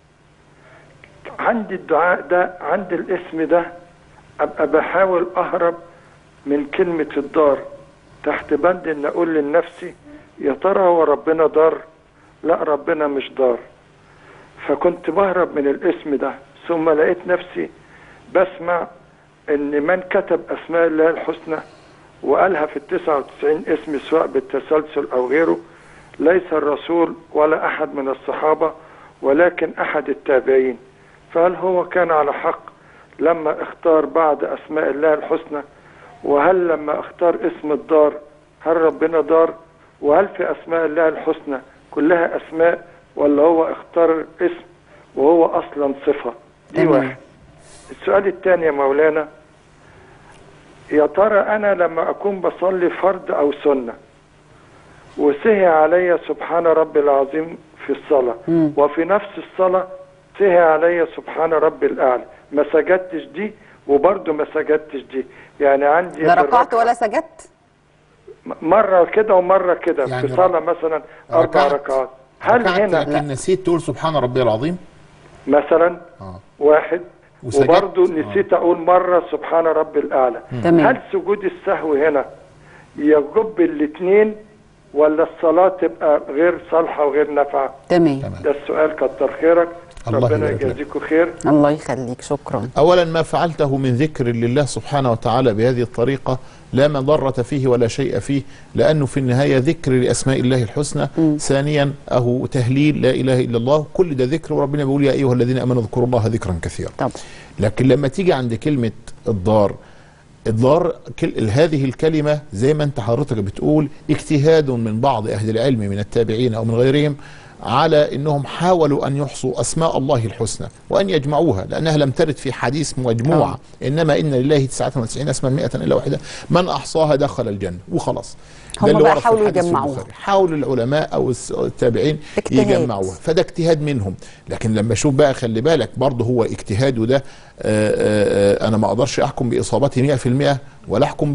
Speaker 7: عندي الدعاء ده، عندي الاسم ده، أبقى بحاول أهرب من كلمة الدار تحت بند إن أقول لنفسي يا ترى هو ربنا دار؟ لا، ربنا مش دار. فكنت بهرب من الاسم ده، ثم لقيت نفسي بسمع إن من كتب أسماء الله الحسنى وقالها في التسعة وتسعين اسم سواء بالتسلسل أو غيره ليس الرسول ولا أحد من الصحابة ولكن أحد التابعين. فهل هو كان على حق لما اختار بعض أسماء الله الحسنى؟ وهل لما اختار اسم الدار هل ربنا دار؟ وهل في أسماء الله الحسنى كلها أسماء ولا هو اختار اسم وهو أصلا صفة؟ دي واحد. السؤال الثاني يا مولانا، يا ترى أنا لما أكون بصلي فرض أو سنة وسهي علي سبحان ربي العظيم في الصلاة، مم. وفي نفس الصلاة سهي علي سبحان ربي الأعلى، ما سجدتش دي وبرضه ما سجدتش دي، يعني عندي
Speaker 1: لا ركعت ولا سجدت؟
Speaker 7: مرة كده ومرة كده، يعني في صلاة مثلا أربع ركعات. هل هنا
Speaker 2: لكن نسيت تقول سبحان ربي العظيم؟
Speaker 7: مثلا آه. واحد. وبرضه نسيت اقول مره سبحان ربي الاعلى.
Speaker 1: تمام.
Speaker 7: هل سجود السهو هنا يجب الاثنين ولا الصلاه تبقى غير صالحه وغير نافعه؟
Speaker 1: تمام.
Speaker 7: ده السؤال، كتر خيرك، ربنا
Speaker 2: يبارك
Speaker 7: يجازيكم خير.
Speaker 1: الله يخليك، شكرا.
Speaker 2: اولا ما فعلته من ذكر لله سبحانه وتعالى بهذه الطريقه لا مضرة فيه ولا شيء فيه، لأنه في النهاية ذكر لأسماء الله الحسنى. م. ثانيا أهو تهليل لا إله إلا الله، كل ده ذكر، وربنا بيقول يا أيها الذين آمنوا اذكروا الله ذكرا كثيرا. طب. لكن لما تيجي عند كلمة الضار، الضار هذه الكلمة زي ما أنت حضرتك بتقول اجتهاد من بعض أهل العلم من التابعين أو من غيرهم على أنهم حاولوا أن يحصوا أسماء الله الحسنى وأن يجمعوها، لأنها لم ترد في حديث مجموعة. أوه. إنما إن لله تسعة وتسعين اسما مئة إلا واحدة من أحصاها دخل الجنة وخلاص.
Speaker 1: هم بقى حاولوا يجمعوها،
Speaker 2: حاولوا العلماء أو التابعين اجتهاد. يجمعوها، فده اجتهاد منهم. لكن لما أشوف بقى، خلي بالك برضه هو اجتهاده ده، آآ آآ أنا ما أقدرش أحكم بإصابته مئة في المئة ولا أحكم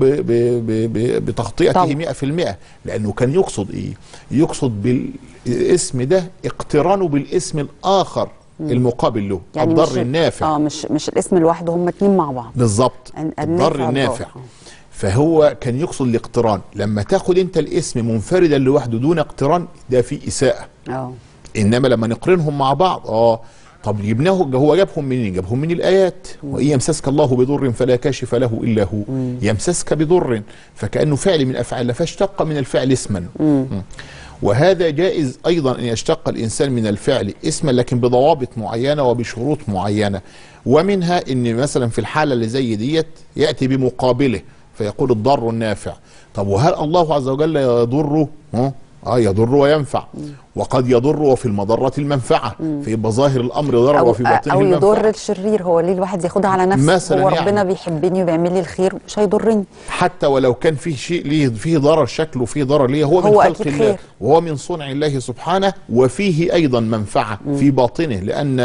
Speaker 2: بتخطئته مئة في المئة، لأنه كان يقصد إيه؟ يقصد بالاسم ده اقترانه بالاسم الآخر م. المقابل له، يعني الضر النافع.
Speaker 1: اه مش مش الاسم لوحده، هم اتنين مع بعض
Speaker 2: بالظبط، الضر النافع. فهو كان يقصد الاقتران. لما تاخد انت الاسم منفردا لوحده دون اقتران ده فيه اساءة. اه انما لما نقرنهم مع بعض اه طب جبناه، هو جابهم منين؟ جابهم من الايات. وان يمسسك الله بضر فلا كاشف له الا هو. مم. يمسسك بضر، فكانه فعل من افعال، فاشتق من الفعل اسما. مم. وهذا جائز ايضا ان يشتق الانسان من الفعل اسما، لكن بضوابط معينه وبشروط معينه. ومنها ان مثلا في الحاله اللي زي ديت ياتي بمقابله فيقول الضر النافع. طب وهل الله عز وجل يضر؟ اه يضر وينفع. مم. وقد يضر وفي المضرة المنفعة، فيبقى ظاهر الامر ضرر وفي باطنه
Speaker 1: او
Speaker 2: المنفعة.
Speaker 1: او يضر الشرير، هو ليه الواحد ياخدها على نفسه؟
Speaker 2: مثلا
Speaker 1: هو ربنا
Speaker 2: يعني
Speaker 1: بيحبني وبيعمل لي الخير مش هيضرني،
Speaker 2: حتى ولو كان فيه شيء ليه فيه ضرر، شكله فيه ضرر ليه، هو, هو من خلق الله خير. وهو من صنع الله سبحانه، وفيه ايضا منفعة مم. في باطنه، لان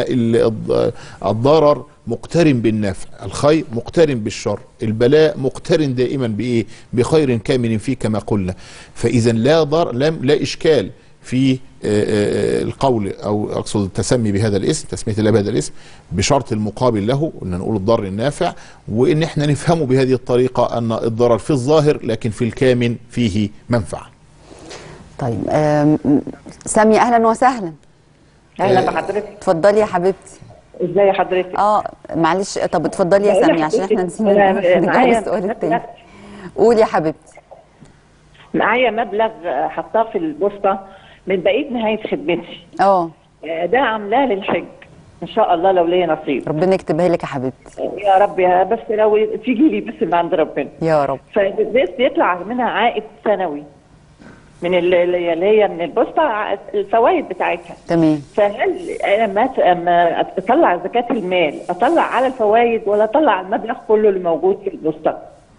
Speaker 2: الضرر مقترن بالنفع، الخير مقترن بالشر، البلاء مقترن دائما بايه؟ بخير كامل فيه كما قلنا. فاذا لا ضر لا اشكال في القول او اقصد التسمي بهذا الاسم، تسميه الله بهذا الاسم، بشرط المقابل له ان نقول الضر النافع، وان احنا نفهمه بهذه الطريقه ان الضرر في الظاهر لكن في الكامن فيه منفعه.
Speaker 1: طيب ساميه اهلا وسهلا.
Speaker 8: اهلا بحضرتك.
Speaker 1: اتفضلي يا حبيبتي.
Speaker 8: ازاي حضرتك؟
Speaker 1: اه معلش، طب اتفضلي يا ساميه عشان احنا نسينا نجاوب السؤال الثاني. قولي يا حبيبتي.
Speaker 8: معايا مبلغ حطاه في البوسطه من بقيه نهايه خدمتي.
Speaker 1: اه
Speaker 8: ده عاملاه للحج ان شاء الله لو ليا نصيب.
Speaker 1: ربنا يكتبها لك يا حبيبتي.
Speaker 8: يا رب، يا بس لو تيجي لي بس من عند ربنا
Speaker 1: يا رب.
Speaker 8: فبس يطلع منها عائد سنوي من اللي هي من البوسطه، الفوائد بتاعتها.
Speaker 1: تمام.
Speaker 8: فهل انا اما اطلع زكاه المال اطلع على الفوائد ولا اطلع المبلغ كله اللي موجود في البوسطه؟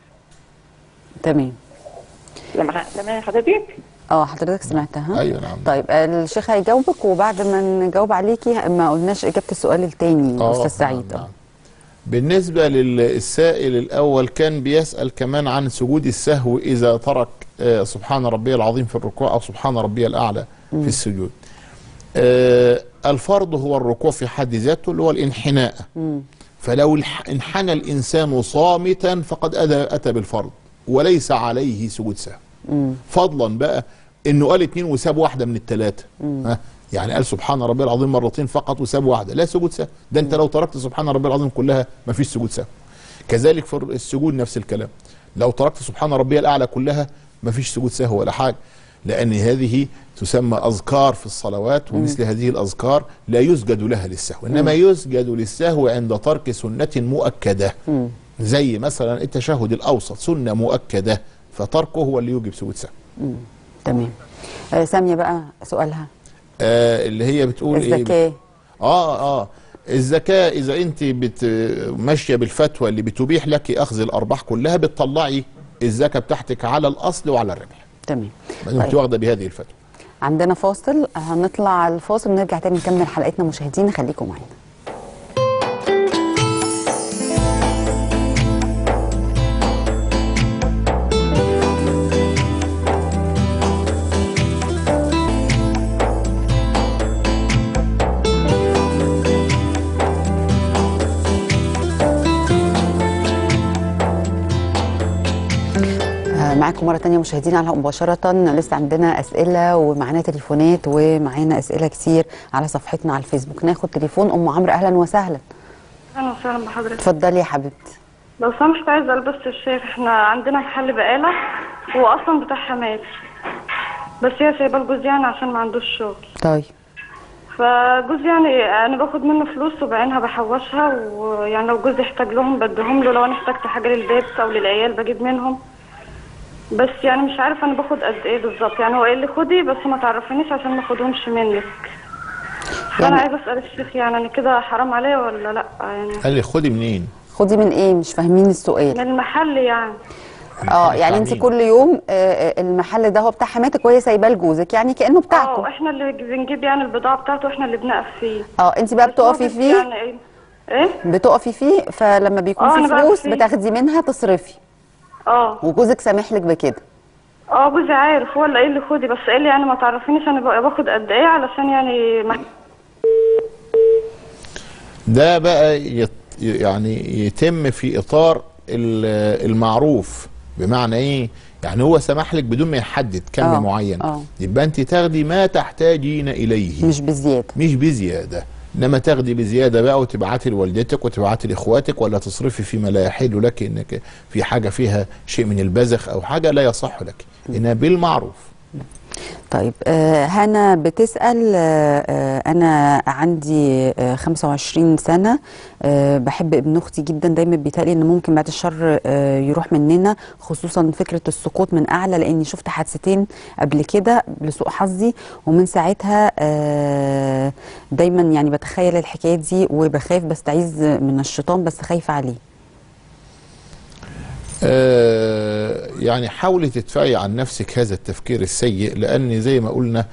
Speaker 1: تمام.
Speaker 8: تمام حضرتك؟
Speaker 1: اه حضرتك سمعتها.
Speaker 2: ايوه نعم.
Speaker 1: طيب الشيخ هيجاوبك، وبعد ما نجاوب عليكي ما قلناش اجابه السؤال الثاني استاذ سعيد.
Speaker 2: نعم. بالنسبه للسائل الاول كان بيسال كمان عن سجود السهو اذا ترك آه سبحان ربي العظيم في الركوع او سبحان ربي الاعلى في السجود. آه الفرض هو الركوع في حد ذاته اللي هو الانحناء. مم. فلو انحنى الانسان صامتا فقد اتى بالفرض وليس عليه سجود سهو. مم. فضلا بقى انه قال اتنين وساب واحده من الثلاثه، ها يعني قال سبحان ربي العظيم مرتين فقط وساب واحده، لا سجود سهو. ده انت لو تركت سبحان ربي العظيم كلها ما فيش سجود سهو. كذلك في السجود نفس الكلام، لو تركت سبحان ربي الاعلى كلها ما فيش سجود سهو ولا حاجه، لان هذه تسمى اذكار في الصلوات، ومثل هذه الاذكار لا يسجد لها للسهو، انما يسجد للسهو عند ترك سنه مؤكده. مم. زي مثلا التشهد الاوسط سنه مؤكده، فتركه هو اللي يوجب سجود سهو.
Speaker 1: تمام. آه ساميه بقى سؤالها
Speaker 2: آه اللي هي بتقول
Speaker 1: الزكاه.
Speaker 2: ايه؟ اه اه الزكاه اذا انت بت ماشيه بالفتوى اللي بتبيح لك اخذ الارباح كلها، بتطلعي الزكاه بتاعتك على الاصل وعلى الربح.
Speaker 1: تمام.
Speaker 2: انت طيب. واخده بهذه الفتوى.
Speaker 1: عندنا فاصل، هنطلع الفاصل ونرجع تاني نكمل حلقتنا. مشاهدينا خليكم معانا. معاكم مرة تانية مشاهدينا على مباشرة. لسه عندنا أسئلة ومعانا تليفونات ومعانا أسئلة كتير على صفحتنا على الفيسبوك. ناخد تليفون أم عمرو. أهلا وسهلا.
Speaker 9: أهلا وسهلا بحضرتك.
Speaker 1: اتفضلي يا حبيبتي.
Speaker 9: لو سمحت عايزة بس الشيخ، احنا عندنا محل بقالة هو أصلا بتاع حماد، بس هي سايبة لجوزي يعني عشان ما عندوش شغل.
Speaker 1: طيب.
Speaker 9: فجوزي يعني أنا باخد منه فلوس وبعدين بحوشها، ويعني لو جوزي احتاج لهم بديهم له، لو أنا احتجت حاجة للبيت أو للعيال بجيب منهم. بس يعني مش عارفه انا باخد قد ايه بالظبط، يعني هو قال لي خدي بس ما تعرفينيش عشان ما اخدهمش منك. فانا يعني عايزه اسال الشيخ يعني انا كده حرام عليا ولا لا؟ يعني
Speaker 2: قال لي خدي منين؟
Speaker 1: خدي من ايه؟ مش فاهمين السؤال.
Speaker 9: من المحل يعني.
Speaker 1: اه يعني انت كل يوم آه المحل ده هو بتاع حماتك وهي سايباه لجوزك، يعني كانه بتاعكم.
Speaker 9: اه احنا اللي بنجيب يعني البضاعه بتاعته واحنا اللي بنقف فيه.
Speaker 1: اه انت بقى بتقفي فيه؟
Speaker 9: يعني ايه؟ ايه؟
Speaker 1: بتقفي فيه، فلما بيكون في فلوس بتاخدي منها تصرفي.
Speaker 9: اه
Speaker 1: وجوزك سامح لك بكده؟
Speaker 9: اه جوزي عارف، هو اللي قال لي خدي، بس قال لي يعني ما تعرفينيش انا باخد قد ايه علشان يعني ما...
Speaker 2: ده بقى يت يعني يتم في اطار المعروف. بمعنى ايه؟ يعني هو سمح لك بدون ما يحدد كم أوه. معين. أوه. يبقى انت تاخدي ما تحتاجين اليه،
Speaker 1: مش بزياده.
Speaker 2: مش بزياده، انما تاخدي بزياده بقى وتبعتي لوالدتك وتبعتي لاخواتك، ولا تصرفي فيما لا يحل لك، انك في حاجه فيها شيء من البذخ او حاجه لا يصح لك، انها بالمعروف.
Speaker 1: طيب آه هنا بتسأل، آه أنا عندي آه خمسة وعشرين سنة، آه بحب ابن أختي جدا، دايما بيتهيألي إن ممكن بعد الشر آه يروح مننا، خصوصا فكرة السقوط من أعلى، لأني شفت حادثتين قبل كده لسوء حظي، ومن ساعتها آه دايما يعني بتخيل الحكاية دي وبخاف، بستعيذ من الشيطان بس خايفة عليه.
Speaker 2: آه يعني حاولي تدفعي عن نفسك هذا التفكير السيء، لأن زي ما قلنا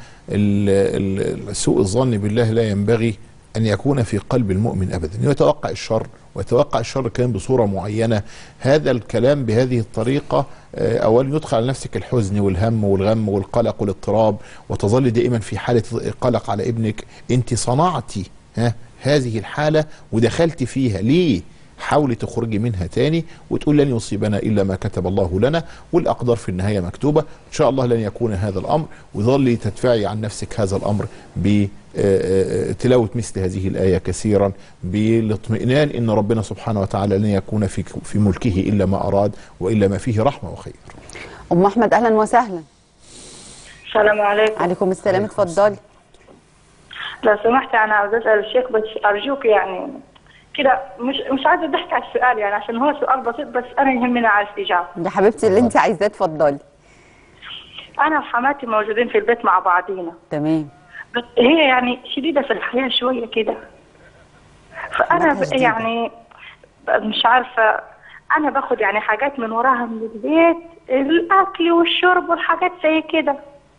Speaker 2: سوء الظن بالله لا ينبغي أن يكون في قلب المؤمن أبدا. يتوقع الشر ويتوقع الشر كان بصورة معينة. هذا الكلام بهذه الطريقة آه أولا يدخل على نفسك الحزن والهم والغم والقلق والاضطراب، وتظل دائما في حالة قلق على ابنك. أنت صنعتي ها هذه الحالة ودخلت فيها ليه؟ حاولي تخرجي منها تاني وتقول لن يصيبنا إلا ما كتب الله لنا، والأقدار في النهاية مكتوبة، إن شاء الله لن يكون هذا الأمر. وظلي تدفعي عن نفسك هذا الأمر بتلاوة مثل هذه الآية كثيرا، بالاطمئنان إن ربنا سبحانه وتعالى لن يكون في في ملكه إلا ما أراد، وإلا ما فيه رحمة وخير.
Speaker 1: أم أحمد أهلا وسهلا.
Speaker 10: السلام عليكم.
Speaker 1: عليكم السلام، اتفضلي.
Speaker 10: لو سمحت أنا عاوز أسأل الشيخ، بس أرجوك يعني كده مش مش عايزه اضحك على السؤال يعني، عشان هو سؤال بسيط بس انا يهمني على الاستجابه.
Speaker 1: يا حبيبتي اللي انت عايزاه اتفضلي.
Speaker 10: انا وحماتي موجودين في البيت مع بعضينا.
Speaker 1: تمام.
Speaker 10: بس هي يعني شديده في الحياه شويه كده، فانا يعني مش عارفه، انا باخد يعني حاجات من وراها من البيت، الاكل والشرب والحاجات زي كده.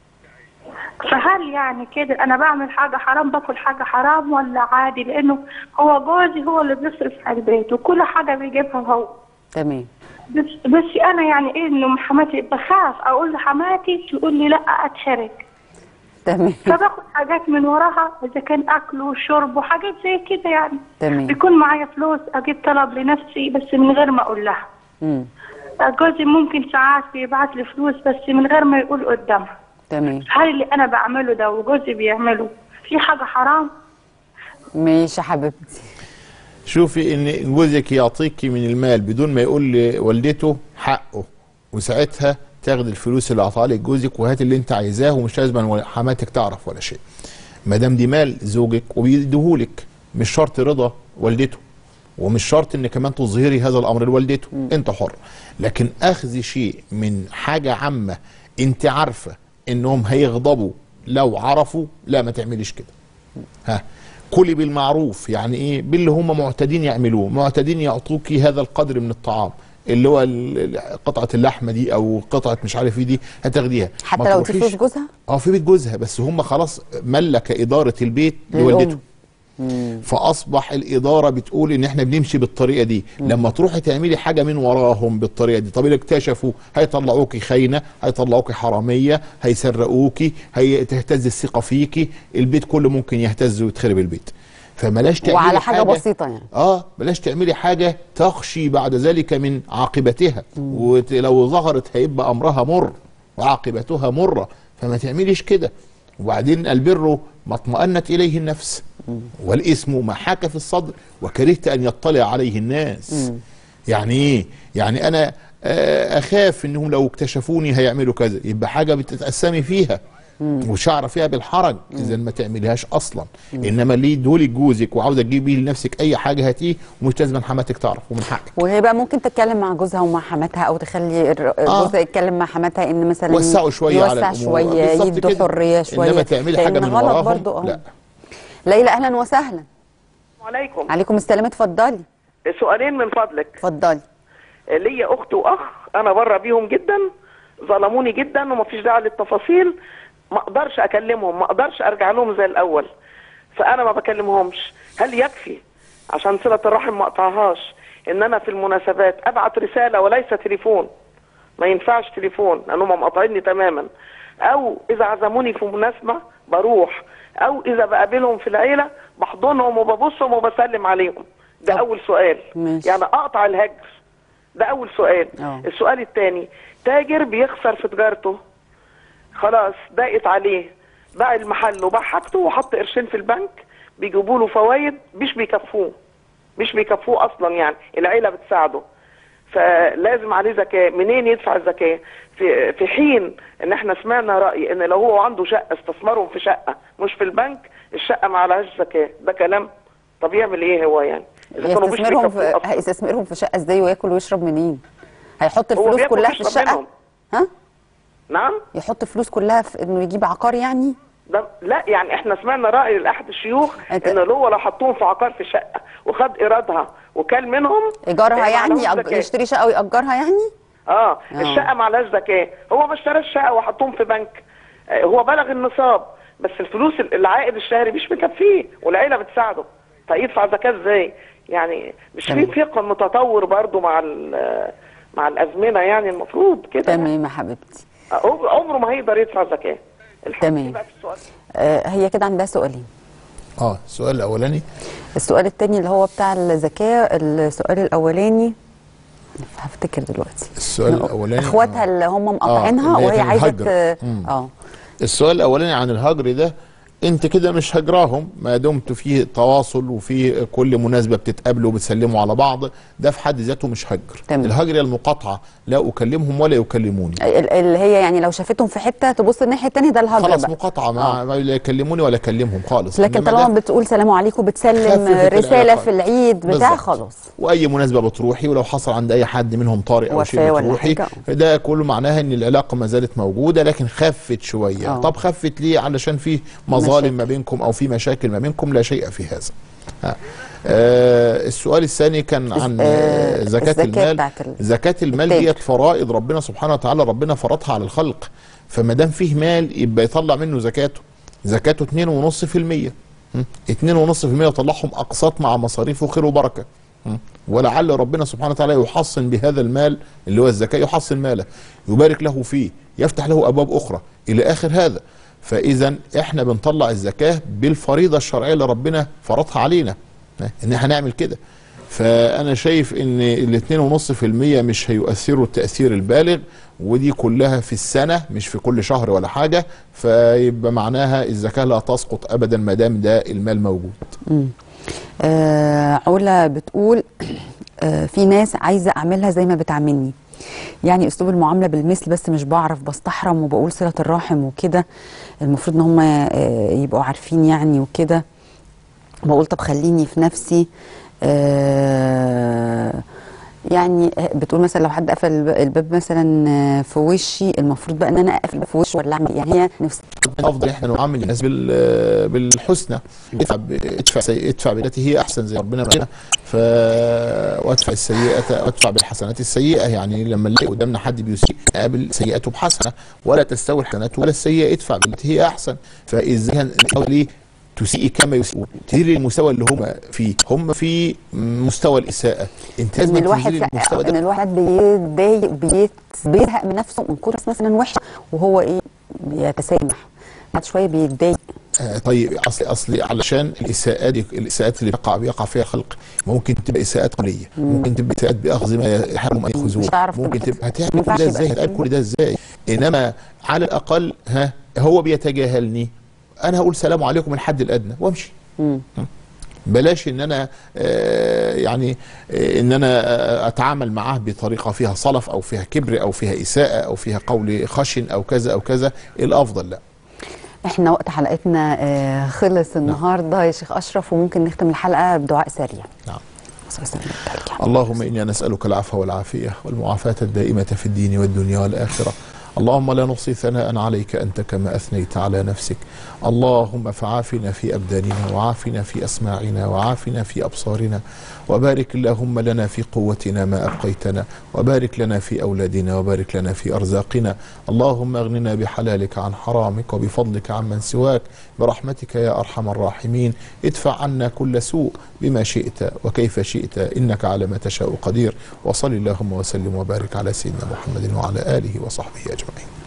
Speaker 10: فهل يعني كده انا بعمل حاجه حرام، باكل حاجه حرام ولا عادي؟ لانه هو جوزي هو اللي بيصرف على البيت وكل حاجه بيجيبها هو.
Speaker 1: تمام.
Speaker 10: بس بس انا يعني ايه، انه حماتي بخاف اقول لحماتي تقول لي لا اتحرك.
Speaker 1: تمام.
Speaker 10: فباخد حاجات من وراها، اذا كان اكل وشرب وحاجات زي كده يعني.
Speaker 1: تمام.
Speaker 10: بيكون معايا فلوس اجيب طلب لنفسي بس من غير ما اقول لها.
Speaker 1: امم
Speaker 10: جوزي ممكن ساعات بيبعت لي فلوس بس من غير ما يقول قدامها.
Speaker 1: تمام.
Speaker 10: هل اللي انا بعمله ده وجوزي بيعمله في حاجه حرام؟
Speaker 1: ماشي يا حبيبتي.
Speaker 2: شوفي ان جوزك يعطيكي من المال بدون ما يقول لوالدته حقه، وساعتها تاخد الفلوس اللي اعطاها لك جوزك وهات اللي انت عايزاه، ومش لازم حماتك تعرف ولا شيء. ما دام دي مال زوجك وبيديهولك، مش شرط رضا والدته، ومش شرط ان كمان تظهري هذا الامر لوالدته، انت حر. لكن اخذ شيء من حاجه عامه انت عارفه انهم هيغضبوا لو عرفوا، لا ما تعمليش كده. ها كلي بالمعروف، يعني ايه؟ باللي هم معتادين يعملوه، معتادين يعطوكي هذا القدر من الطعام اللي هو قطعه اللحمه دي او قطعه مش عارف ايه دي، هتاخديها
Speaker 1: حتى لو في جوزها؟
Speaker 2: اه في بيت جوزها، بس هم خلاص ملك اداره البيت لوالدته. فاصبح الاداره بتقول ان احنا بنمشي بالطريقه دي. مم. لما تروحي تعملي حاجه من وراهم بالطريقه دي، طب اللي اكتشفوا هيطلعوكي خاينه، هيطلعوكي حراميه، هيسرقوكي، هتهتز الثقه فيكي، البيت كله ممكن يهتز ويتخرب البيت. فبلاش تعملي
Speaker 1: وعلى حاجه,
Speaker 2: حاجة
Speaker 1: بسيطه يعني.
Speaker 2: اه بلاش تعملي حاجه تخشي بعد ذلك من عاقبتها، ولو ظهرت هيبقى امرها مر وعاقبتها مره، فما تعمليش كده. وبعدين البر ما اطمأنت اليه النفس، والاثم ما حاك في الصدر وكرهت ان يطلع عليه الناس. يعني ايه؟ يعني انا اخاف انهم لو اكتشفوني هيعملوا كذا، يبقى حاجه بتتقسمي فيها وشعر فيها بالحرج، اذا ما تعمليهاش اصلا. مم. انما اللي يدولي جوزك وعاوزه تجيبي لنفسك اي حاجه هاتيه، ومش لازم حماتك تعرف، ومن حقك.
Speaker 1: وهي بقى ممكن تتكلم مع جوزها ومع حماتها، او تخلي جوزها آه. يتكلم مع حماتها ان مثلا
Speaker 2: وسعوا شويه على
Speaker 1: الامور، شويه يدوا حريه شويه،
Speaker 2: انما تعملي حاجه من وراهم برضو.
Speaker 1: لا. ليلى اهلا وسهلا.
Speaker 11: وعليكم.
Speaker 1: عليكم السلام، اتفضلي.
Speaker 11: سؤالين من فضلك.
Speaker 1: اتفضلي.
Speaker 11: ليا اخت واخ انا بره بيهم جدا، ظلموني جدا ومفيش داعي للتفاصيل، ما اقدرش اكلمهم، ما اقدرش ارجع لهم زي الاول، فانا ما بكلمهمش. هل يكفي عشان صلة الرحم ما اقطعهاش ان انا في المناسبات ابعت رسالة وليس تليفون؟ ما ينفعش تليفون لانهم مقاطعيني تماما. او اذا عزموني في مناسبة بروح، او اذا بقابلهم في العيلة بحضنهم وببصهم وبسلم عليهم. ده اول سؤال. ماشي. يعني اقطع الهجر، ده اول سؤال. أوه. السؤال الثاني، تاجر بيخسر في تجارته، خلاص ضاقت عليه، باع المحل وباع حاجته وحط قرشين في البنك بيجيبوا له فوايد مش بيكفوه، مش بيكفوه اصلا، يعني العيله بتساعده، فلازم عليه زكاه. منين يدفع الزكاه؟ في في حين ان احنا سمعنا راي ان لو هو عنده شقه استثمرهم في شقه مش في البنك، الشقه ما عليهاش زكاه. ده كلام؟ طب يعمل ايه هو يعني؟
Speaker 1: هيستثمرهم في هيستثمرهم في شقه ازاي وياكل ويشرب منين؟ هيحط الفلوس كلها في الشقه؟ منهم. ها؟
Speaker 11: نعم؟
Speaker 1: يحط الفلوس كلها في انه يجيب عقار يعني؟
Speaker 11: ده لا، يعني احنا سمعنا راي لاحد الشيوخ ان هو لو حطوهم في عقار في شقه وخد ايرادها وكل منهم
Speaker 1: ايجارها، يعني يشتري شقه ويأجرها يعني؟
Speaker 11: اه, آه. الشقه ما عليهاش زكاه. هو ما اشتراش الشقه وحطهم في بنك، آه هو بلغ النصاب بس الفلوس العائد الشهري مش مكفيه والعيله بتساعده، فيدفع زكاه ازاي؟ يعني مش في فقه متطور برضو مع مع الازمنه، يعني المفروض كده.
Speaker 1: تمام يا حبيبتي.
Speaker 11: عمره ما هيقدر يدفع زكاه.
Speaker 1: تمام. آه هي كده عندها سؤالين.
Speaker 2: اه السؤال الاولاني.
Speaker 1: السؤال الثاني اللي هو بتاع الزكاه. السؤال الاولاني هفتكر دلوقتي.
Speaker 2: السؤال الاولاني
Speaker 1: اخواتها اللي هم مقاطعينها آه وهي عايزه
Speaker 2: اه السؤال الاولاني عن الهجر ده، انت كده مش هجراهم ما دمت فيه تواصل وفيه كل مناسبه بتتقابلوا وبتسلموا على بعض، ده في حد ذاته مش هجر. تمام. الهجر المقاطعه، لا اكلمهم ولا يكلموني،
Speaker 1: اللي هي يعني لو شافتهم في حته تبص الناحيه الثانيه، ده الهجر
Speaker 2: خلاص
Speaker 1: بقى.
Speaker 2: مقاطعه، ما, ما لا يكلموني ولا اكلمهم خالص.
Speaker 1: لكن طالما بتقول سلام عليكم، بتسلم رساله في العيد بتاع، خلاص.
Speaker 2: واي مناسبه بتروحي، ولو حصل عند اي حد منهم طارئ او شيء بتروحي، ده كله معناها ان العلاقه ما زالت موجوده لكن خفت شويه. أوه. طب خفت ليه؟ علشان في مظالم ما بينكم او في مشاكل ما بينكم، لا شيء في هذا. ها. آه السؤال الثاني كان عن آه زكاة المال. زكاة المال ديت فرائض ربنا سبحانه وتعالى، ربنا فرضها على الخلق، فما دام فيه مال يبقى يطلع منه زكاته. زكاته اتنين ونص في المية، اتنين ونص في المية يطلعهم اقساط مع مصاريف وخير وبركة، ولعل ربنا سبحانه وتعالى يحصن بهذا المال اللي هو الزكاة، يحصن ماله، يبارك له فيه، يفتح له ابواب اخرى الى اخر هذا. فاذا احنا بنطلع الزكاه بالفريضه الشرعيه اللي ربنا فرضها علينا ان احنا هنعمل كده. فانا شايف ان ال اتنين ونص في المية مش هيؤثروا التاثير البالغ، ودي كلها في السنه مش في كل شهر ولا حاجه، فيبقى معناها الزكاه لا تسقط ابدا ما دام ده المال موجود.
Speaker 1: امم آه علا بتقول آه في ناس عايزه اعملها زي ما بتعاملني، يعني اسلوب المعامله بالمثل، بس مش بعرف، بستحرم وبقول صله الرحم وكده، المفروض ان هم يبقوا عارفين يعني وكده. بقول طب خليني في نفسي. آه يعني بتقول مثلا لو حد قفل الباب مثلا في وشي، المفروض بقى ان انا اقفل في وشي ولا اعمل؟ يعني هي نفس
Speaker 2: افضل احنا نعامل الناس بالحسنى. ادفع ادفع ادفع بالتي هي احسن زي ربنا قال، ف وادفع السيئه وادفع بالحسنات السيئه. يعني لما نلاقي قدامنا حد بيسيء نقابل سيئته بحسنه، ولا تستوي الحسنات ولا السيئه، ادفع بالتي هي احسن. فازاي ليه تسيئي كما يسيئون؟ تديري المستوى اللي هم فيه، هم في مستوى الاساءه، انت لازم تنزلي المستوى ده.
Speaker 1: ان الواحد بيتضايق بيزهق من نفسه من كتر مثلا وحش، وهو ايه بيتسامح، بعد شويه بيتضايق
Speaker 2: آه طيب اصلي اصلي علشان الاساءات الاساءات اللي بيقع بيقع فيها الخلق ممكن تبقى اساءات قليله، ممكن تبقى اساءات باخذ ما يحرم ان ياخذوه، ممكن تبقى هتعمل كل ده ازاي؟ هتعمل كل ده ازاي؟ انما على الاقل ها هو بيتجاهلني، انا هقول سلام عليكم الحد الادنى وامشي. بلاش ان انا آه يعني آه ان انا آه اتعامل معاه بطريقه فيها صلف او فيها كبر او فيها اساءه او فيها قول خشن او كذا او كذا. الافضل لا.
Speaker 1: احنا وقت حلقتنا آه خلص النهارده نعم. يا شيخ اشرف، وممكن نختم الحلقه بدعاء سريع. نعم.
Speaker 2: اللهم انا نسالك العفو والعافيه والمعافاه الدائمه في الدين والدنيا والاخره. اللهم لا نحصي ثناء عليك أنت كما أثنيت على نفسك. اللهم فعافنا في أبداننا وعافنا في أسماعنا وعافنا في أبصارنا، وبارك اللهم لنا في قوتنا ما أبقيتنا، وبارك لنا في أولادنا، وبارك لنا في أرزاقنا. اللهم أغننا بحلالك عن حرامك وبفضلك عمن سواك برحمتك يا أرحم الراحمين. ادفع عنا كل سوء بما شئت وكيف شئت إنك على ما تشاء قدير. وصل اللهم وسلم وبارك على سيدنا محمد وعلى آله وصحبه أجمعين.